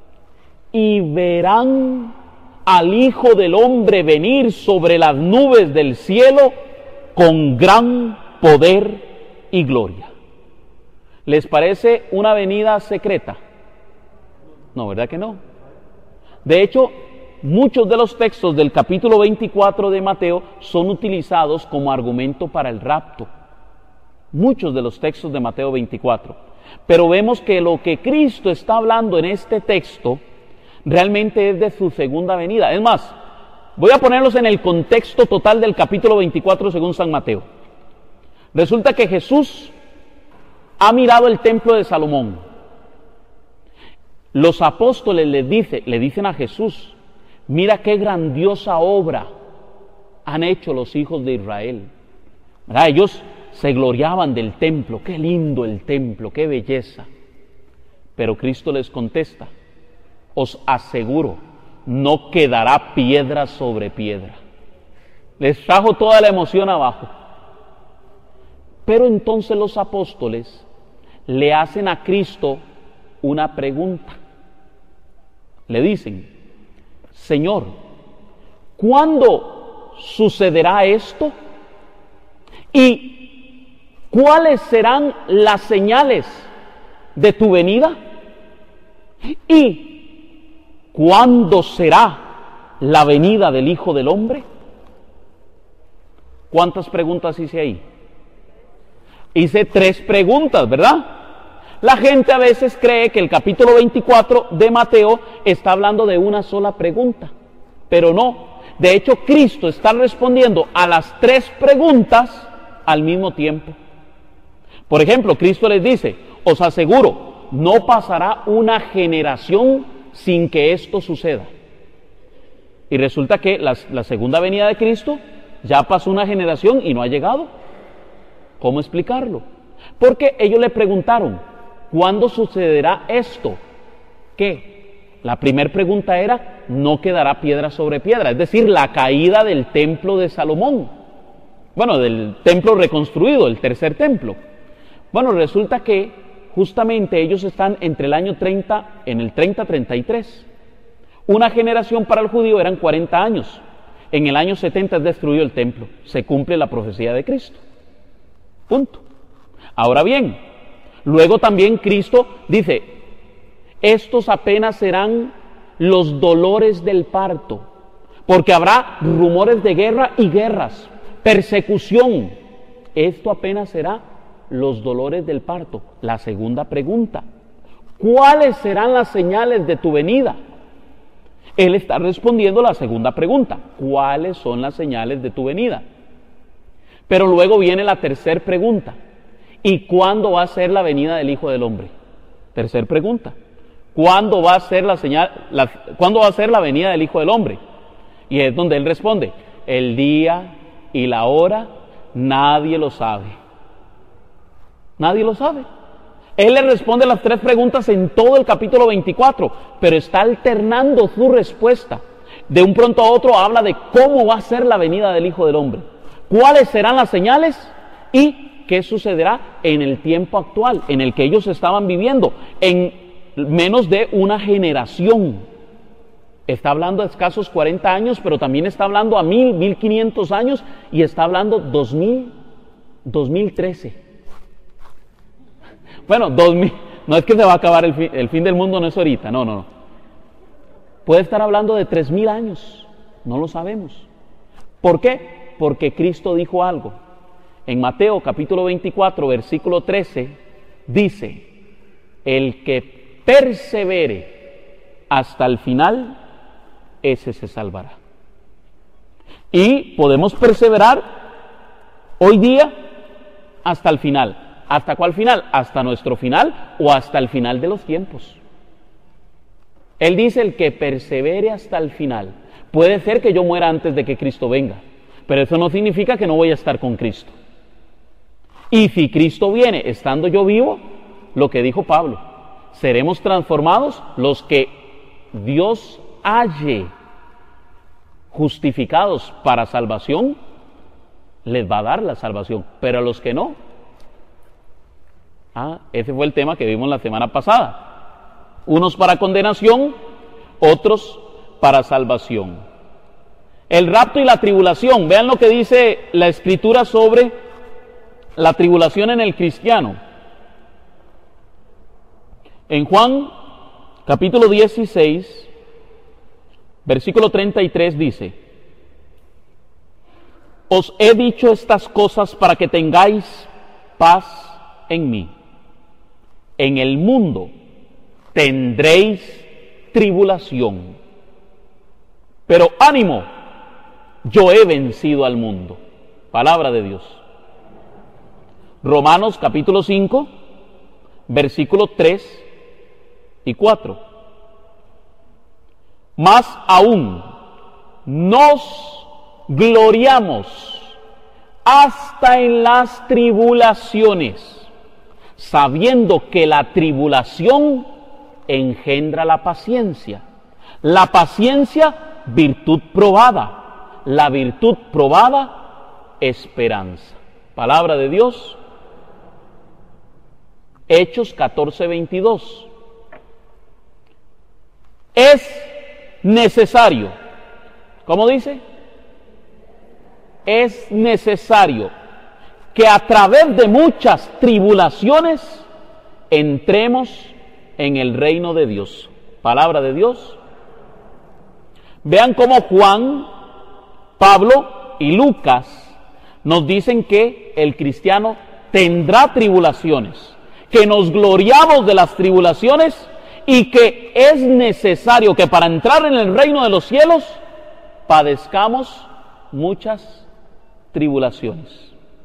y verán al Hijo del Hombre venir sobre las nubes del cielo con gran poder y gloria. ¿Les parece una venida secreta? No, ¿verdad que no? De hecho, muchos de los textos del capítulo 24 de Mateo son utilizados como argumento para el rapto. Muchos de los textos de Mateo 24. Pero vemos que lo que Cristo está hablando en este texto realmente es de su segunda venida. Es más, voy a ponerlos en el contexto total del capítulo 24 según San Mateo. Resulta que Jesús ha mirado el templo de Salomón. Los apóstoles le dicen a Jesús: mira qué grandiosa obra han hecho los hijos de Israel. ¿Verdad? Ellos se gloriaban del templo, qué lindo el templo, qué belleza. Pero Cristo les contesta: os aseguro, no quedará piedra sobre piedra. Les trajo toda la emoción abajo. Pero entonces los apóstoles le hacen a Cristo una pregunta. Le dicen: Señor, ¿cuándo sucederá esto? ¿Y cuáles serán las señales de tu venida? ¿Y cuándo será la venida del Hijo del Hombre? ¿Cuántas preguntas hice ahí? Hice 3 preguntas, ¿verdad? La gente a veces cree que el capítulo 24 de Mateo está hablando de una sola pregunta, pero no. De hecho, Cristo está respondiendo a las 3 preguntas al mismo tiempo. Por ejemplo, Cristo les dice: os aseguro, no pasará una generación sin que esto suceda. Y resulta que la segunda venida de Cristo ya pasó una generación y no ha llegado. ¿Cómo explicarlo? Porque ellos le preguntaron: ¿cuándo sucederá esto? ¿Qué? La primera pregunta era, no quedará piedra sobre piedra, es decir, la caída del templo de Salomón. Bueno, del templo reconstruido, el tercer templo. Bueno, resulta que justamente ellos están entre el año 30, en el 30-33. Una generación para el judío eran 40 años. En el año 70 es destruido el templo. Se cumple la profecía de Cristo. Punto. Ahora bien, luego también Cristo dice, estos apenas serán los dolores del parto, porque habrá rumores de guerra y guerras, persecución. Esto apenas será los dolores del parto. La segunda pregunta, ¿cuáles serán las señales de tu venida? Él está respondiendo la segunda pregunta, ¿cuáles son las señales de tu venida? Pero luego viene la tercera pregunta, ¿y cuándo va a ser la venida del Hijo del Hombre? Tercera pregunta, ¿cuándo va a ser cuándo va a ser la venida del Hijo del Hombre? Y es donde él responde, el día y la hora nadie lo sabe. Nadie lo sabe. Él le responde las tres preguntas en todo el capítulo 24, pero está alternando su respuesta. De un pronto a otro habla de cómo va a ser la venida del Hijo del Hombre, cuáles serán las señales y qué sucederá en el tiempo actual, en el que ellos estaban viviendo, en menos de una generación. Está hablando de escasos 40 años, pero también está hablando a 1500 años y está hablando 2013. Bueno, 2000, no es que se va a acabar el fin del mundo, no es ahorita, no. Puede estar hablando de 3000 años, no lo sabemos. ¿Por qué? Porque Cristo dijo algo. En Mateo capítulo 24, versículo 13, dice, el que persevere hasta el final, ese se salvará. Y podemos perseverar hoy día hasta el final. ¿Hasta cuál final? ¿Hasta nuestro final o hasta el final de los tiempos? Él dice el que persevere hasta el final. Puede ser que yo muera antes de que Cristo venga, pero eso no significa que no voy a estar con Cristo. Y si Cristo viene estando yo vivo, lo que dijo Pablo, seremos transformados los que Dios halle justificados para salvación, les va a dar la salvación, pero a los que no, ese fue el tema que vimos la semana pasada. Unos para condenación, otros para salvación. El rapto y la tribulación. Vean lo que dice la Escritura sobre la tribulación en el cristiano. En Juan, capítulo 16, versículo 33 dice, os he dicho estas cosas para que tengáis paz en mí. En el mundo tendréis tribulación, pero ánimo, yo he vencido al mundo. Palabra de Dios. Romanos capítulo 5, versículo 3 y 4. Más aún, nos gloriamos hasta en las tribulaciones, sabiendo que la tribulación engendra la paciencia. La paciencia, virtud probada. La virtud probada, esperanza. Palabra de Dios. Hechos 14:22. Es necesario, ¿cómo dice? Es necesario que a través de muchas tribulaciones entremos en el reino de Dios. Palabra de Dios. Vean cómo Juan, Pablo y Lucas nos dicen que el cristiano tendrá tribulaciones, que nos gloriamos de las tribulaciones y que es necesario que para entrar en el reino de los cielos padezcamos muchas tribulaciones.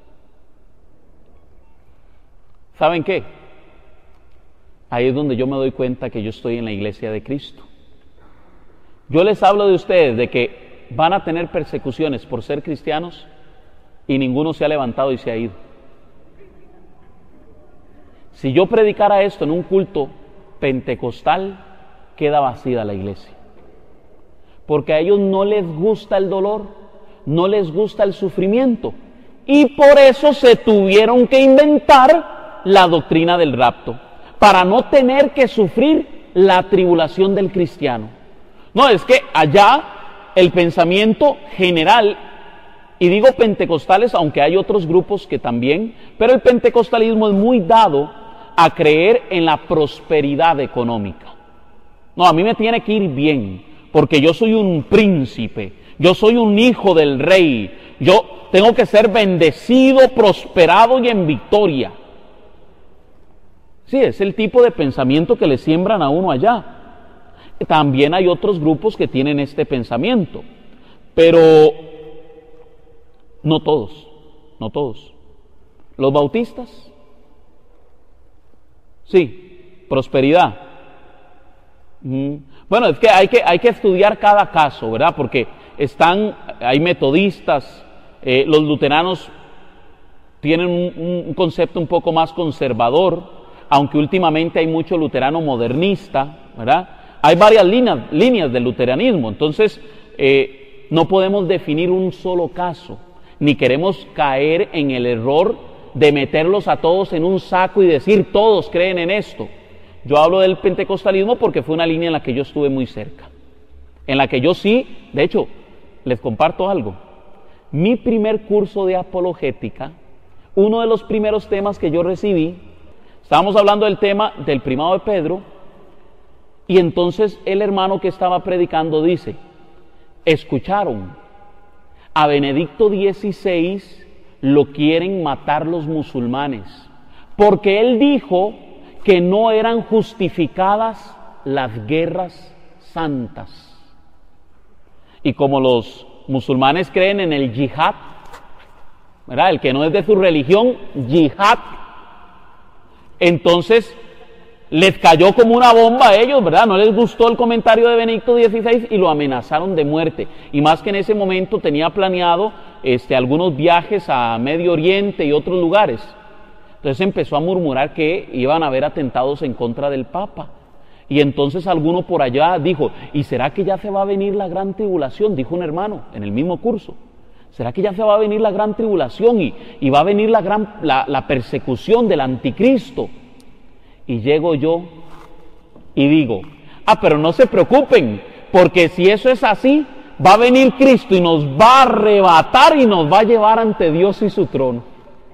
¿Saben qué? Ahí es donde yo me doy cuenta que yo estoy en la iglesia de Cristo. Yo les hablo de ustedes de que van a tener persecuciones por ser cristianos y ninguno se ha levantado y se ha ido. Si yo predicara esto en un culto pentecostal, queda vacía la iglesia. Porque a ellos no les gusta el dolor, no les gusta el sufrimiento. Y por eso se tuvieron que inventar la doctrina del rapto, para no tener que sufrir la tribulación del cristiano. No, es que allá el pensamiento general, y digo pentecostales, aunque hay otros grupos que también, pero el pentecostalismo es muy dado a creer en la prosperidad económica. No, a mí me tiene que ir bien, porque yo soy un príncipe, yo soy un hijo del rey, yo tengo que ser bendecido, prosperado y en victoria. Sí, es el tipo de pensamiento que le siembran a uno allá. También hay otros grupos que tienen este pensamiento, pero no todos, no todos. Los bautistas, sí, prosperidad. Bueno, es que hay que estudiar cada caso, ¿verdad? Porque hay metodistas, los luteranos tienen un concepto un poco más conservador, aunque últimamente hay mucho luterano modernista, ¿verdad? Hay varias líneas del luteranismo, entonces no podemos definir un solo caso, ni queremos caer en el error de meterlos a todos en un saco y decir todos creen en esto. Yo hablo del pentecostalismo porque fue una línea en la que yo estuve muy cerca, en la que yo sí, de hecho, les comparto algo. Mi primer curso de apologética, uno de los primeros temas que yo recibí, estábamos hablando del tema del primado de Pedro, y entonces el hermano que estaba predicando dice, escucharon, a Benedicto XVI lo quieren matar los musulmanes, porque él dijo que no eran justificadas las guerras santas. Y como los musulmanes creen en el yihad, ¿verdad? El que no es de su religión, yihad, entonces les cayó como una bomba a ellos, ¿verdad? No les gustó el comentario de Benedicto XVI y lo amenazaron de muerte. Y más que en ese momento tenía planeado algunos viajes a Medio Oriente y otros lugares. Entonces empezó a murmurar que iban a haber atentados en contra del Papa. Y entonces alguno por allá dijo, ¿y será que ya se va a venir la gran tribulación? Dijo un hermano en el mismo curso. ¿Será que ya se va a venir la gran tribulación y va a venir la persecución del anticristo? Y llego yo y digo, pero no se preocupen, porque si eso es así, va a venir Cristo y nos va a arrebatar y nos va a llevar ante Dios y su trono.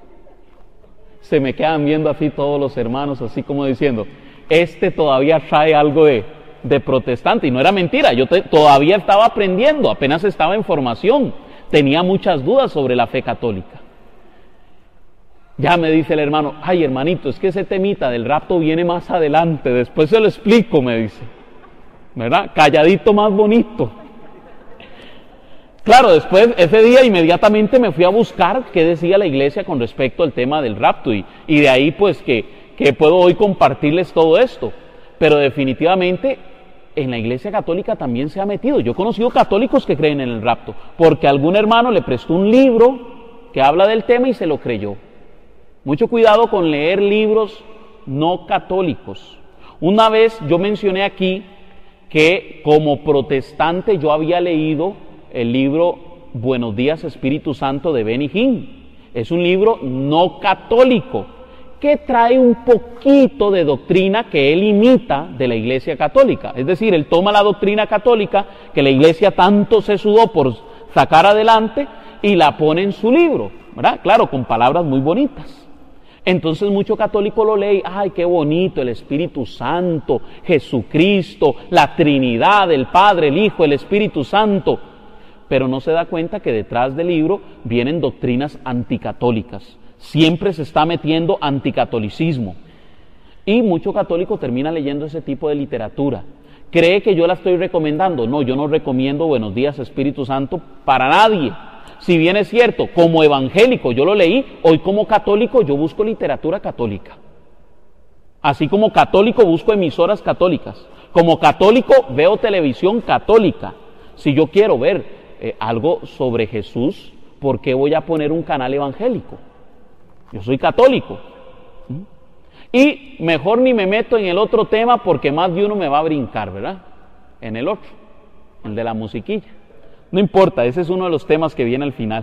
Se me quedan viendo así todos los hermanos, así como diciendo, todavía trae algo de protestante, y no era mentira, yo todavía estaba aprendiendo, apenas estaba en formación, tenía muchas dudas sobre la fe católica. Ya me dice el hermano, ay hermanito, es que ese temita del rapto viene más adelante, después se lo explico, me dice, ¿verdad? Calladito más bonito. Claro, después, ese día inmediatamente me fui a buscar qué decía la iglesia con respecto al tema del rapto, y de ahí pues que puedo hoy compartirles todo esto, pero definitivamente en la iglesia católica también se ha metido. Yo he conocido católicos que creen en el rapto, porque algún hermano le prestó un libro que habla del tema y se lo creyó. Mucho cuidado con leer libros no católicos. Una vez yo mencioné aquí que como protestante yo había leído el libro Buenos días Espíritu Santo de Benny Hinn. Es un libro no católico que trae un poquito de doctrina que él imita de la iglesia católica. Es decir, él toma la doctrina católica que la iglesia tanto se sudó por sacar adelante y la pone en su libro, ¿verdad? Claro, con palabras muy bonitas. Entonces mucho católico lo lee, ay, qué bonito, el Espíritu Santo, Jesucristo, la Trinidad, el Padre, el Hijo, el Espíritu Santo. Pero no se da cuenta que detrás del libro vienen doctrinas anticatólicas. Siempre se está metiendo anticatolicismo. Y mucho católico termina leyendo ese tipo de literatura. ¿Cree que yo la estoy recomendando? No, yo no recomiendo Buenos días Espíritu Santo para nadie. Si bien es cierto, como evangélico yo lo leí, hoy como católico yo busco literatura católica. Así como católico busco emisoras católicas. Como católico veo televisión católica. Si yo quiero ver algo sobre Jesús, ¿por qué voy a poner un canal evangélico? Yo soy católico. Y mejor ni me meto en el otro tema porque más de uno me va a brincar, ¿verdad? En el otro, el de la musiquilla. No importa, ese es uno de los temas que viene al final.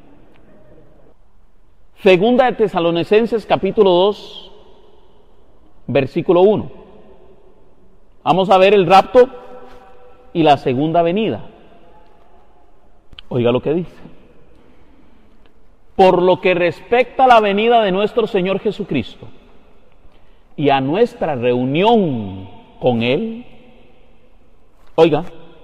Segunda de Tesalonicenses capítulo 2, versículo 1. Vamos a ver el rapto y la segunda venida. Oiga lo que dice. Por lo que respecta a la venida de nuestro Señor Jesucristo y a nuestra reunión con Él, oiga,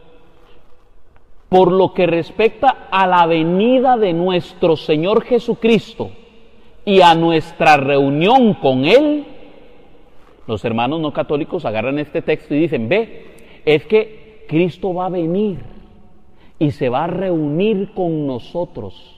por lo que respecta a la venida de nuestro Señor Jesucristo y a nuestra reunión con Él, los hermanos no católicos agarran este texto y dicen, ve, es que Cristo va a venir y se va a reunir con nosotros,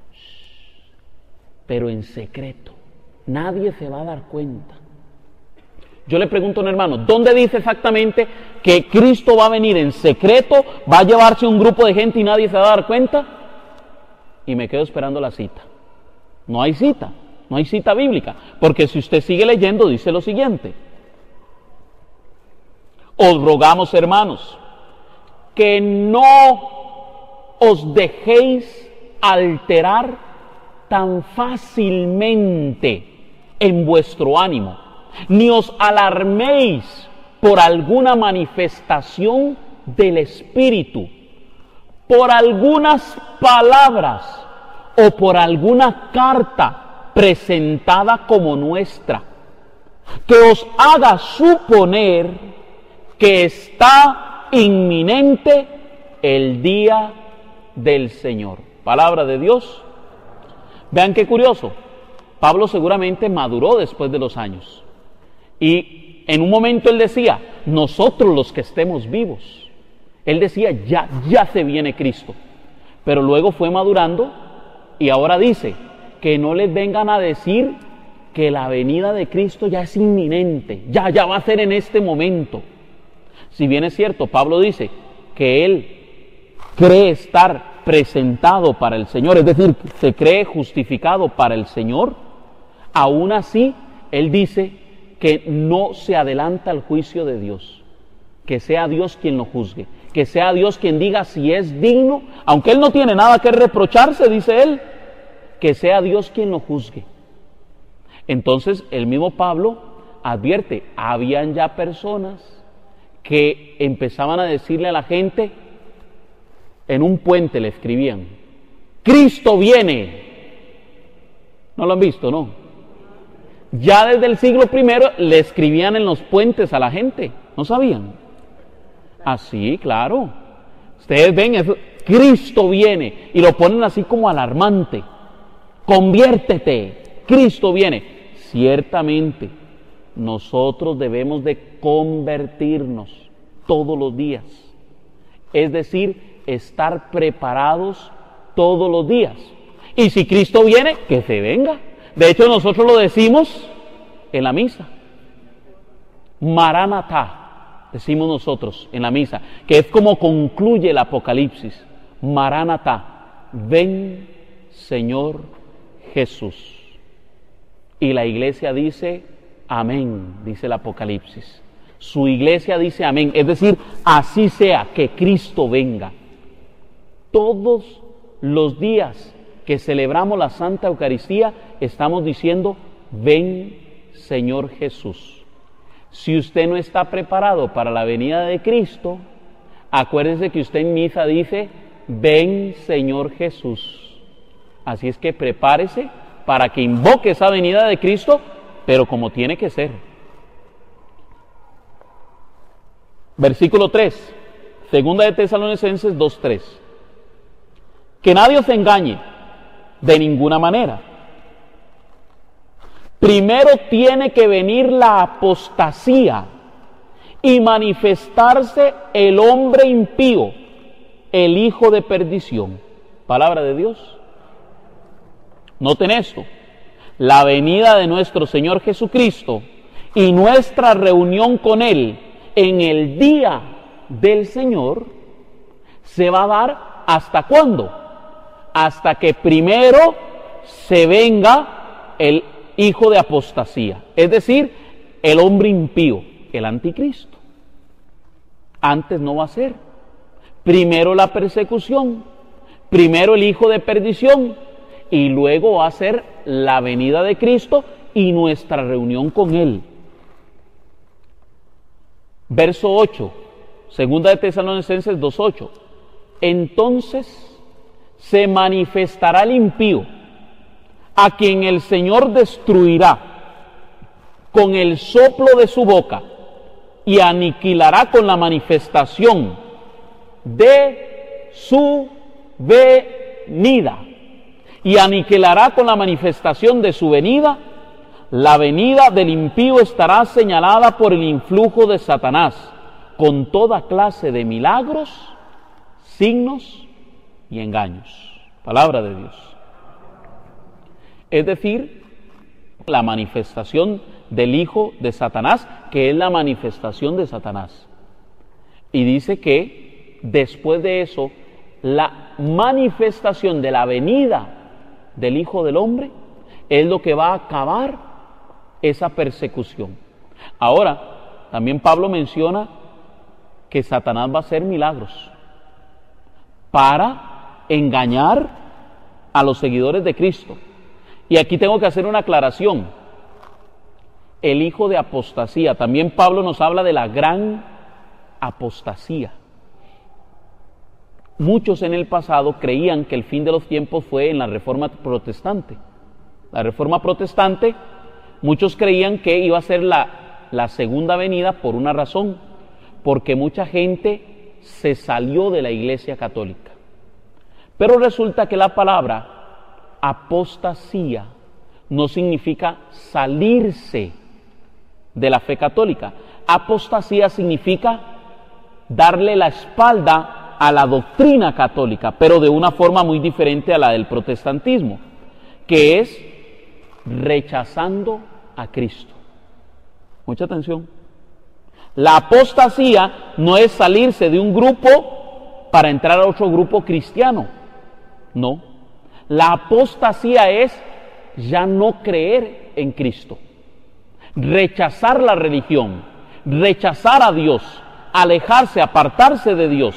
pero en secreto, nadie se va a dar cuenta. Yo le pregunto a un hermano, ¿dónde dice exactamente que Cristo va a venir en secreto, va a llevarse un grupo de gente y nadie se va a dar cuenta? Y me quedo esperando la cita. No hay cita bíblica, porque si usted sigue leyendo dice lo siguiente: os rogamos, hermanos, que no os dejéis alterar tan fácilmente en vuestro ánimo, ni os alarméis por alguna manifestación del Espíritu, por algunas palabras o por alguna carta presentada como nuestra, que os haga suponer que está inminente el día del Señor. Palabra de Dios. Vean qué curioso. Pablo seguramente maduró después de los años. Y en un momento él decía, nosotros los que estemos vivos. Él decía, ya se viene Cristo. Pero luego fue madurando y ahora dice, que no les vengan a decir que la venida de Cristo ya es inminente, ya va a ser en este momento. Si bien es cierto, Pablo dice que él cree estar presentado para el Señor, es decir, se cree justificado para el Señor, aún así, él dice que no se adelanta al juicio de Dios, que sea Dios quien lo juzgue, que sea Dios quien diga si es digno, aunque él no tiene nada que reprocharse, dice él, que sea Dios quien lo juzgue. Entonces, el mismo Pablo advierte, habían ya personas que empezaban a decirle a la gente, en un puente le escribían, Cristo viene. ¿No lo han visto, no? Ya desde el siglo I le escribían en los puentes a la gente, ¿no sabían? Así, claro. Ustedes ven, eso, Cristo viene, y lo ponen así como alarmante. Conviértete, Cristo viene. Ciertamente, nosotros debemos de convertirnos todos los días. Es decir, estar preparados todos los días. Y si Cristo viene, que se venga. De hecho, nosotros lo decimos en la misa. Maranatá, decimos nosotros en la misa, que es como concluye el Apocalipsis. Maranatá, ven Señor Jesús. Y la iglesia dice amén, dice el Apocalipsis. Su iglesia dice amén, es decir, así sea, que Cristo venga. Todos los días que celebramos la Santa Eucaristía estamos diciendo, ven Señor Jesús. Si usted no está preparado para la venida de Cristo, acuérdese que usted en misa dice, ven Señor Jesús. Así es que prepárese para que invoque esa venida de Cristo, pero como tiene que ser. Versículo 3, segunda de Tesalonicenses 2:3. Que nadie os engañe de ninguna manera. Primero tiene que venir la apostasía y manifestarse el hombre impío, el hijo de perdición. Palabra de Dios. Noten esto, la venida de nuestro Señor Jesucristo y nuestra reunión con Él en el día del Señor se va a dar ¿hasta cuándo? Hasta que primero se venga hijo de apostasía, es decir, el hombre impío, el anticristo. Antes no va a ser. Primero la persecución, primero el hijo de perdición, y luego va a ser la venida de Cristo y nuestra reunión con Él. Verso 8, segunda de Tesalonicenses 2:8. Entonces se manifestará el impío, a quien el Señor destruirá con el soplo de su boca y aniquilará con la manifestación de su venida. Y aniquilará con la manifestación de su venida. La venida del impío estará señalada por el influjo de Satanás, con toda clase de milagros, signos y engaños. Palabra de Dios. Es decir, la manifestación del hijo de Satanás, que es la manifestación de Satanás. Y dice que después de eso, la manifestación de la venida del Hijo del Hombre es lo que va a acabar esa persecución. Ahora, también Pablo menciona que Satanás va a hacer milagros para engañar a los seguidores de Cristo. Y aquí tengo que hacer una aclaración. El hijo de apostasía, también Pablo nos habla de la gran apostasía. Muchos en el pasado creían que el fin de los tiempos fue en la Reforma Protestante. La Reforma Protestante, muchos creían que iba a ser la segunda venida por una razón, porque mucha gente se salió de la Iglesia Católica. Pero resulta que la palabra apostasía no significa salirse de la fe católica. Apostasía significa darle la espalda a la doctrina católica, pero de una forma muy diferente a la del protestantismo, que es rechazando a Cristo. Mucha atención. La apostasía no es salirse de un grupo para entrar a otro grupo cristiano. No. La apostasía es ya no creer en Cristo. Rechazar la religión, rechazar a Dios, alejarse, apartarse de Dios.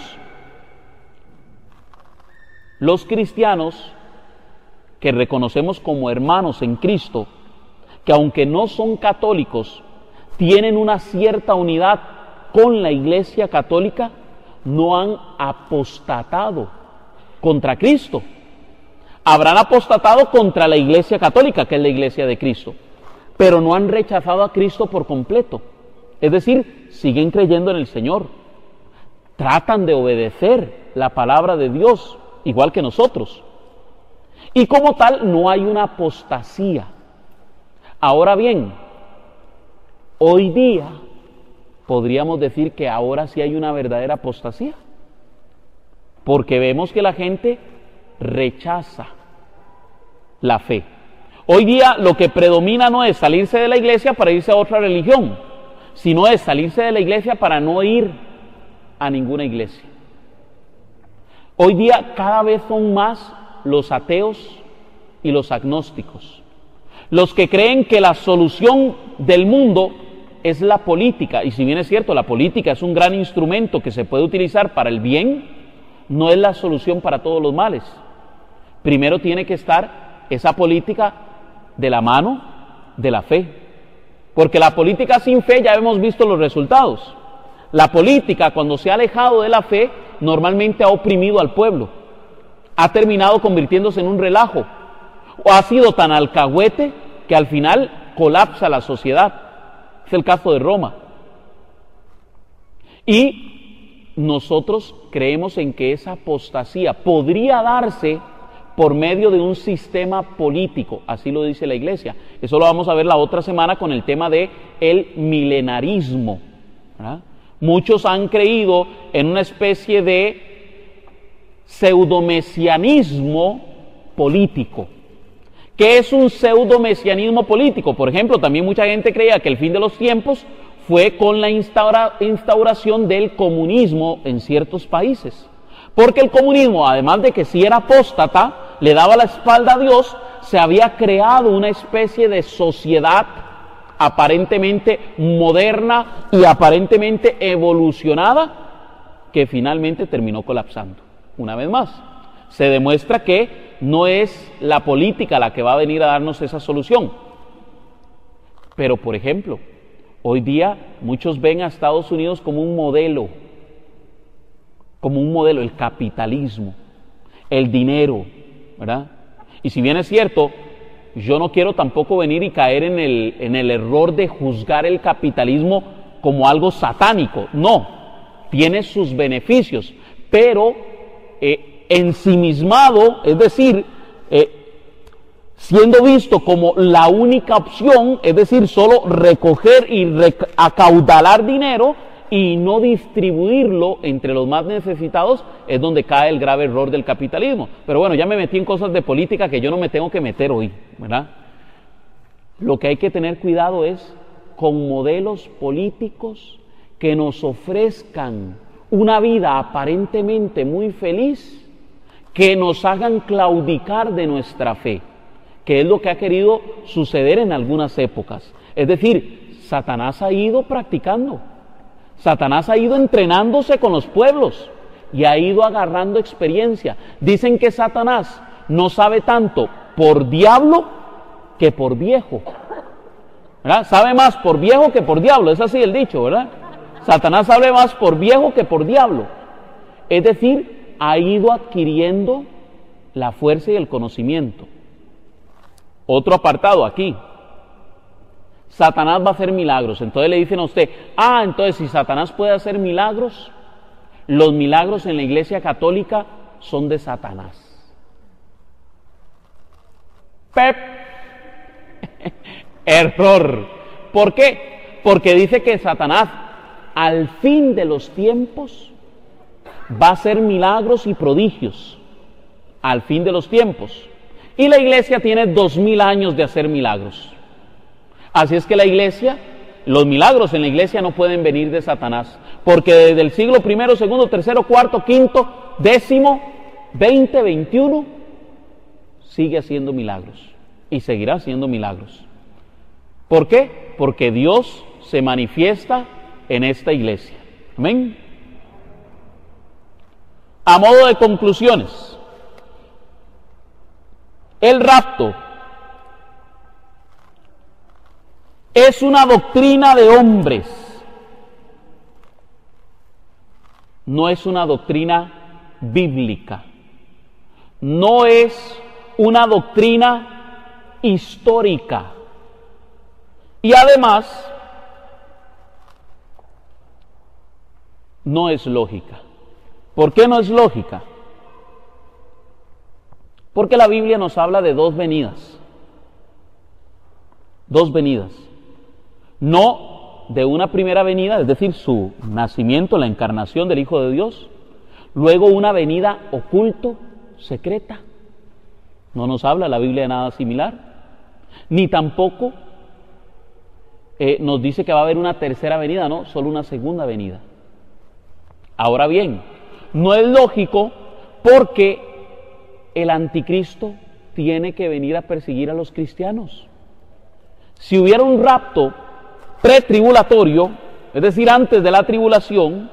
Los cristianos que reconocemos como hermanos en Cristo, que aunque no son católicos, tienen una cierta unidad con la Iglesia Católica, no han apostatado contra Cristo. Habrán apostatado contra la Iglesia Católica, que es la Iglesia de Cristo, pero no han rechazado a Cristo por completo. Es decir, siguen creyendo en el Señor, tratan de obedecer la palabra de Dios, igual que nosotros. Y como tal, no hay una apostasía. Ahora bien, hoy día podríamos decir que ahora sí hay una verdadera apostasía, porque vemos que la gente rechaza la fe. Hoy día lo que predomina no es salirse de la iglesia para irse a otra religión, sino es salirse de la iglesia para no ir a ninguna iglesia. Hoy día cada vez son más los ateos y los agnósticos, los que creen que la solución del mundo es la política. Y si bien es cierto, la política es un gran instrumento que se puede utilizar para el bien, no es la solución para todos los males. Primero tiene que estar esa política de la mano de la fe, porque la política sin fe ya hemos visto los resultados. La política, cuando se ha alejado de la fe, normalmente ha oprimido al pueblo, ha terminado convirtiéndose en un relajo, o ha sido tan alcahuete que al final colapsa la sociedad. Es el caso de Roma. Y nosotros creemos en que esa apostasía podría darse por medio de un sistema político, así lo dice la Iglesia. Eso lo vamos a ver la otra semana con el tema de el milenarismo, ¿verdad? Muchos han creído en una especie de pseudomesianismo político. ¿Qué es un pseudomesianismo político? Por ejemplo, también mucha gente creía que el fin de los tiempos fue con la instauración del comunismo en ciertos países. Porque el comunismo, además de que si era apóstata, le daba la espalda a Dios, se había creado una especie de sociedad aparentemente moderna y aparentemente evolucionada que finalmente terminó colapsando. Una vez más, se demuestra que no es la política la que va a venir a darnos esa solución. Pero, por ejemplo, hoy día muchos ven a Estados Unidos como un modelo, el capitalismo, el dinero, ¿verdad? Y si bien es cierto, yo no quiero tampoco venir y caer en el error de juzgar el capitalismo como algo satánico. No, tiene sus beneficios, pero ensimismado, es decir, siendo visto como la única opción, es decir, solo recoger y acaudalar dinero y no distribuirlo entre los más necesitados, es donde cae el grave error del capitalismo. Pero bueno, ya me metí en cosas de política que yo no me tengo que meter hoy, ¿verdad? Lo que hay que tener cuidado es con modelos políticos que nos ofrezcan una vida aparentemente muy feliz, que nos hagan claudicar de nuestra fe, que es lo que ha querido suceder en algunas épocas. Es decir, Satanás ha ido practicando, Satanás ha ido entrenándose con los pueblos y ha ido agarrando experiencia. Dicen que Satanás no sabe tanto por diablo que por viejo, ¿verdad? Sabe más por viejo que por diablo, es así el dicho, ¿verdad? Satanás sabe más por viejo que por diablo. Es decir, ha ido adquiriendo la fuerza y el conocimiento. Otro apartado aquí. Satanás va a hacer milagros. Entonces le dicen a usted, entonces si Satanás puede hacer milagros, los milagros en la Iglesia Católica son de Satanás. Error. ¿Por qué? Porque dice que Satanás al fin de los tiempos va a hacer milagros y prodigios. Al fin de los tiempos. Y la Iglesia tiene 2000 años de hacer milagros. Así es que la Iglesia, los milagros en la Iglesia no pueden venir de Satanás, porque desde el siglo I, segundo, tercero, cuarto, quinto, décimo, 20, 21, sigue haciendo milagros y seguirá haciendo milagros. ¿Por qué? Porque Dios se manifiesta en esta Iglesia. Amén. A modo de conclusiones, el rapto es una doctrina de hombres, no es una doctrina bíblica, no es una doctrina histórica y además no es lógica. ¿Por qué no es lógica? Porque la Biblia nos habla de dos venidas. Dos venidas. No de una primera venida, es decir, su nacimiento, la encarnación del Hijo de Dios, luego una venida oculto, secreta. No nos habla la Biblia de nada similar, ni tampoco nos dice que va a haber una tercera venida, no, solo una segunda venida. Ahora bien, no es lógico porque el anticristo tiene que venir a perseguir a los cristianos. Si hubiera un rapto pretribulatorio, es decir, antes de la tribulación,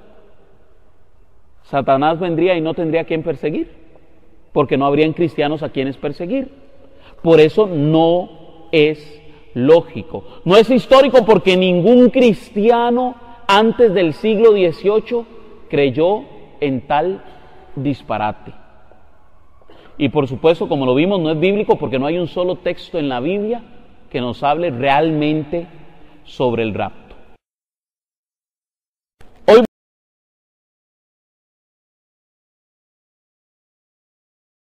Satanás vendría y no tendría a quien perseguir, porque no habrían cristianos a quienes perseguir. Por eso no es lógico. No es histórico porque ningún cristiano antes del siglo XVIII creyó en tal disparate. Y por supuesto, como lo vimos, no es bíblico porque no hay un solo texto en la Biblia que nos hable realmente sobre el rapto.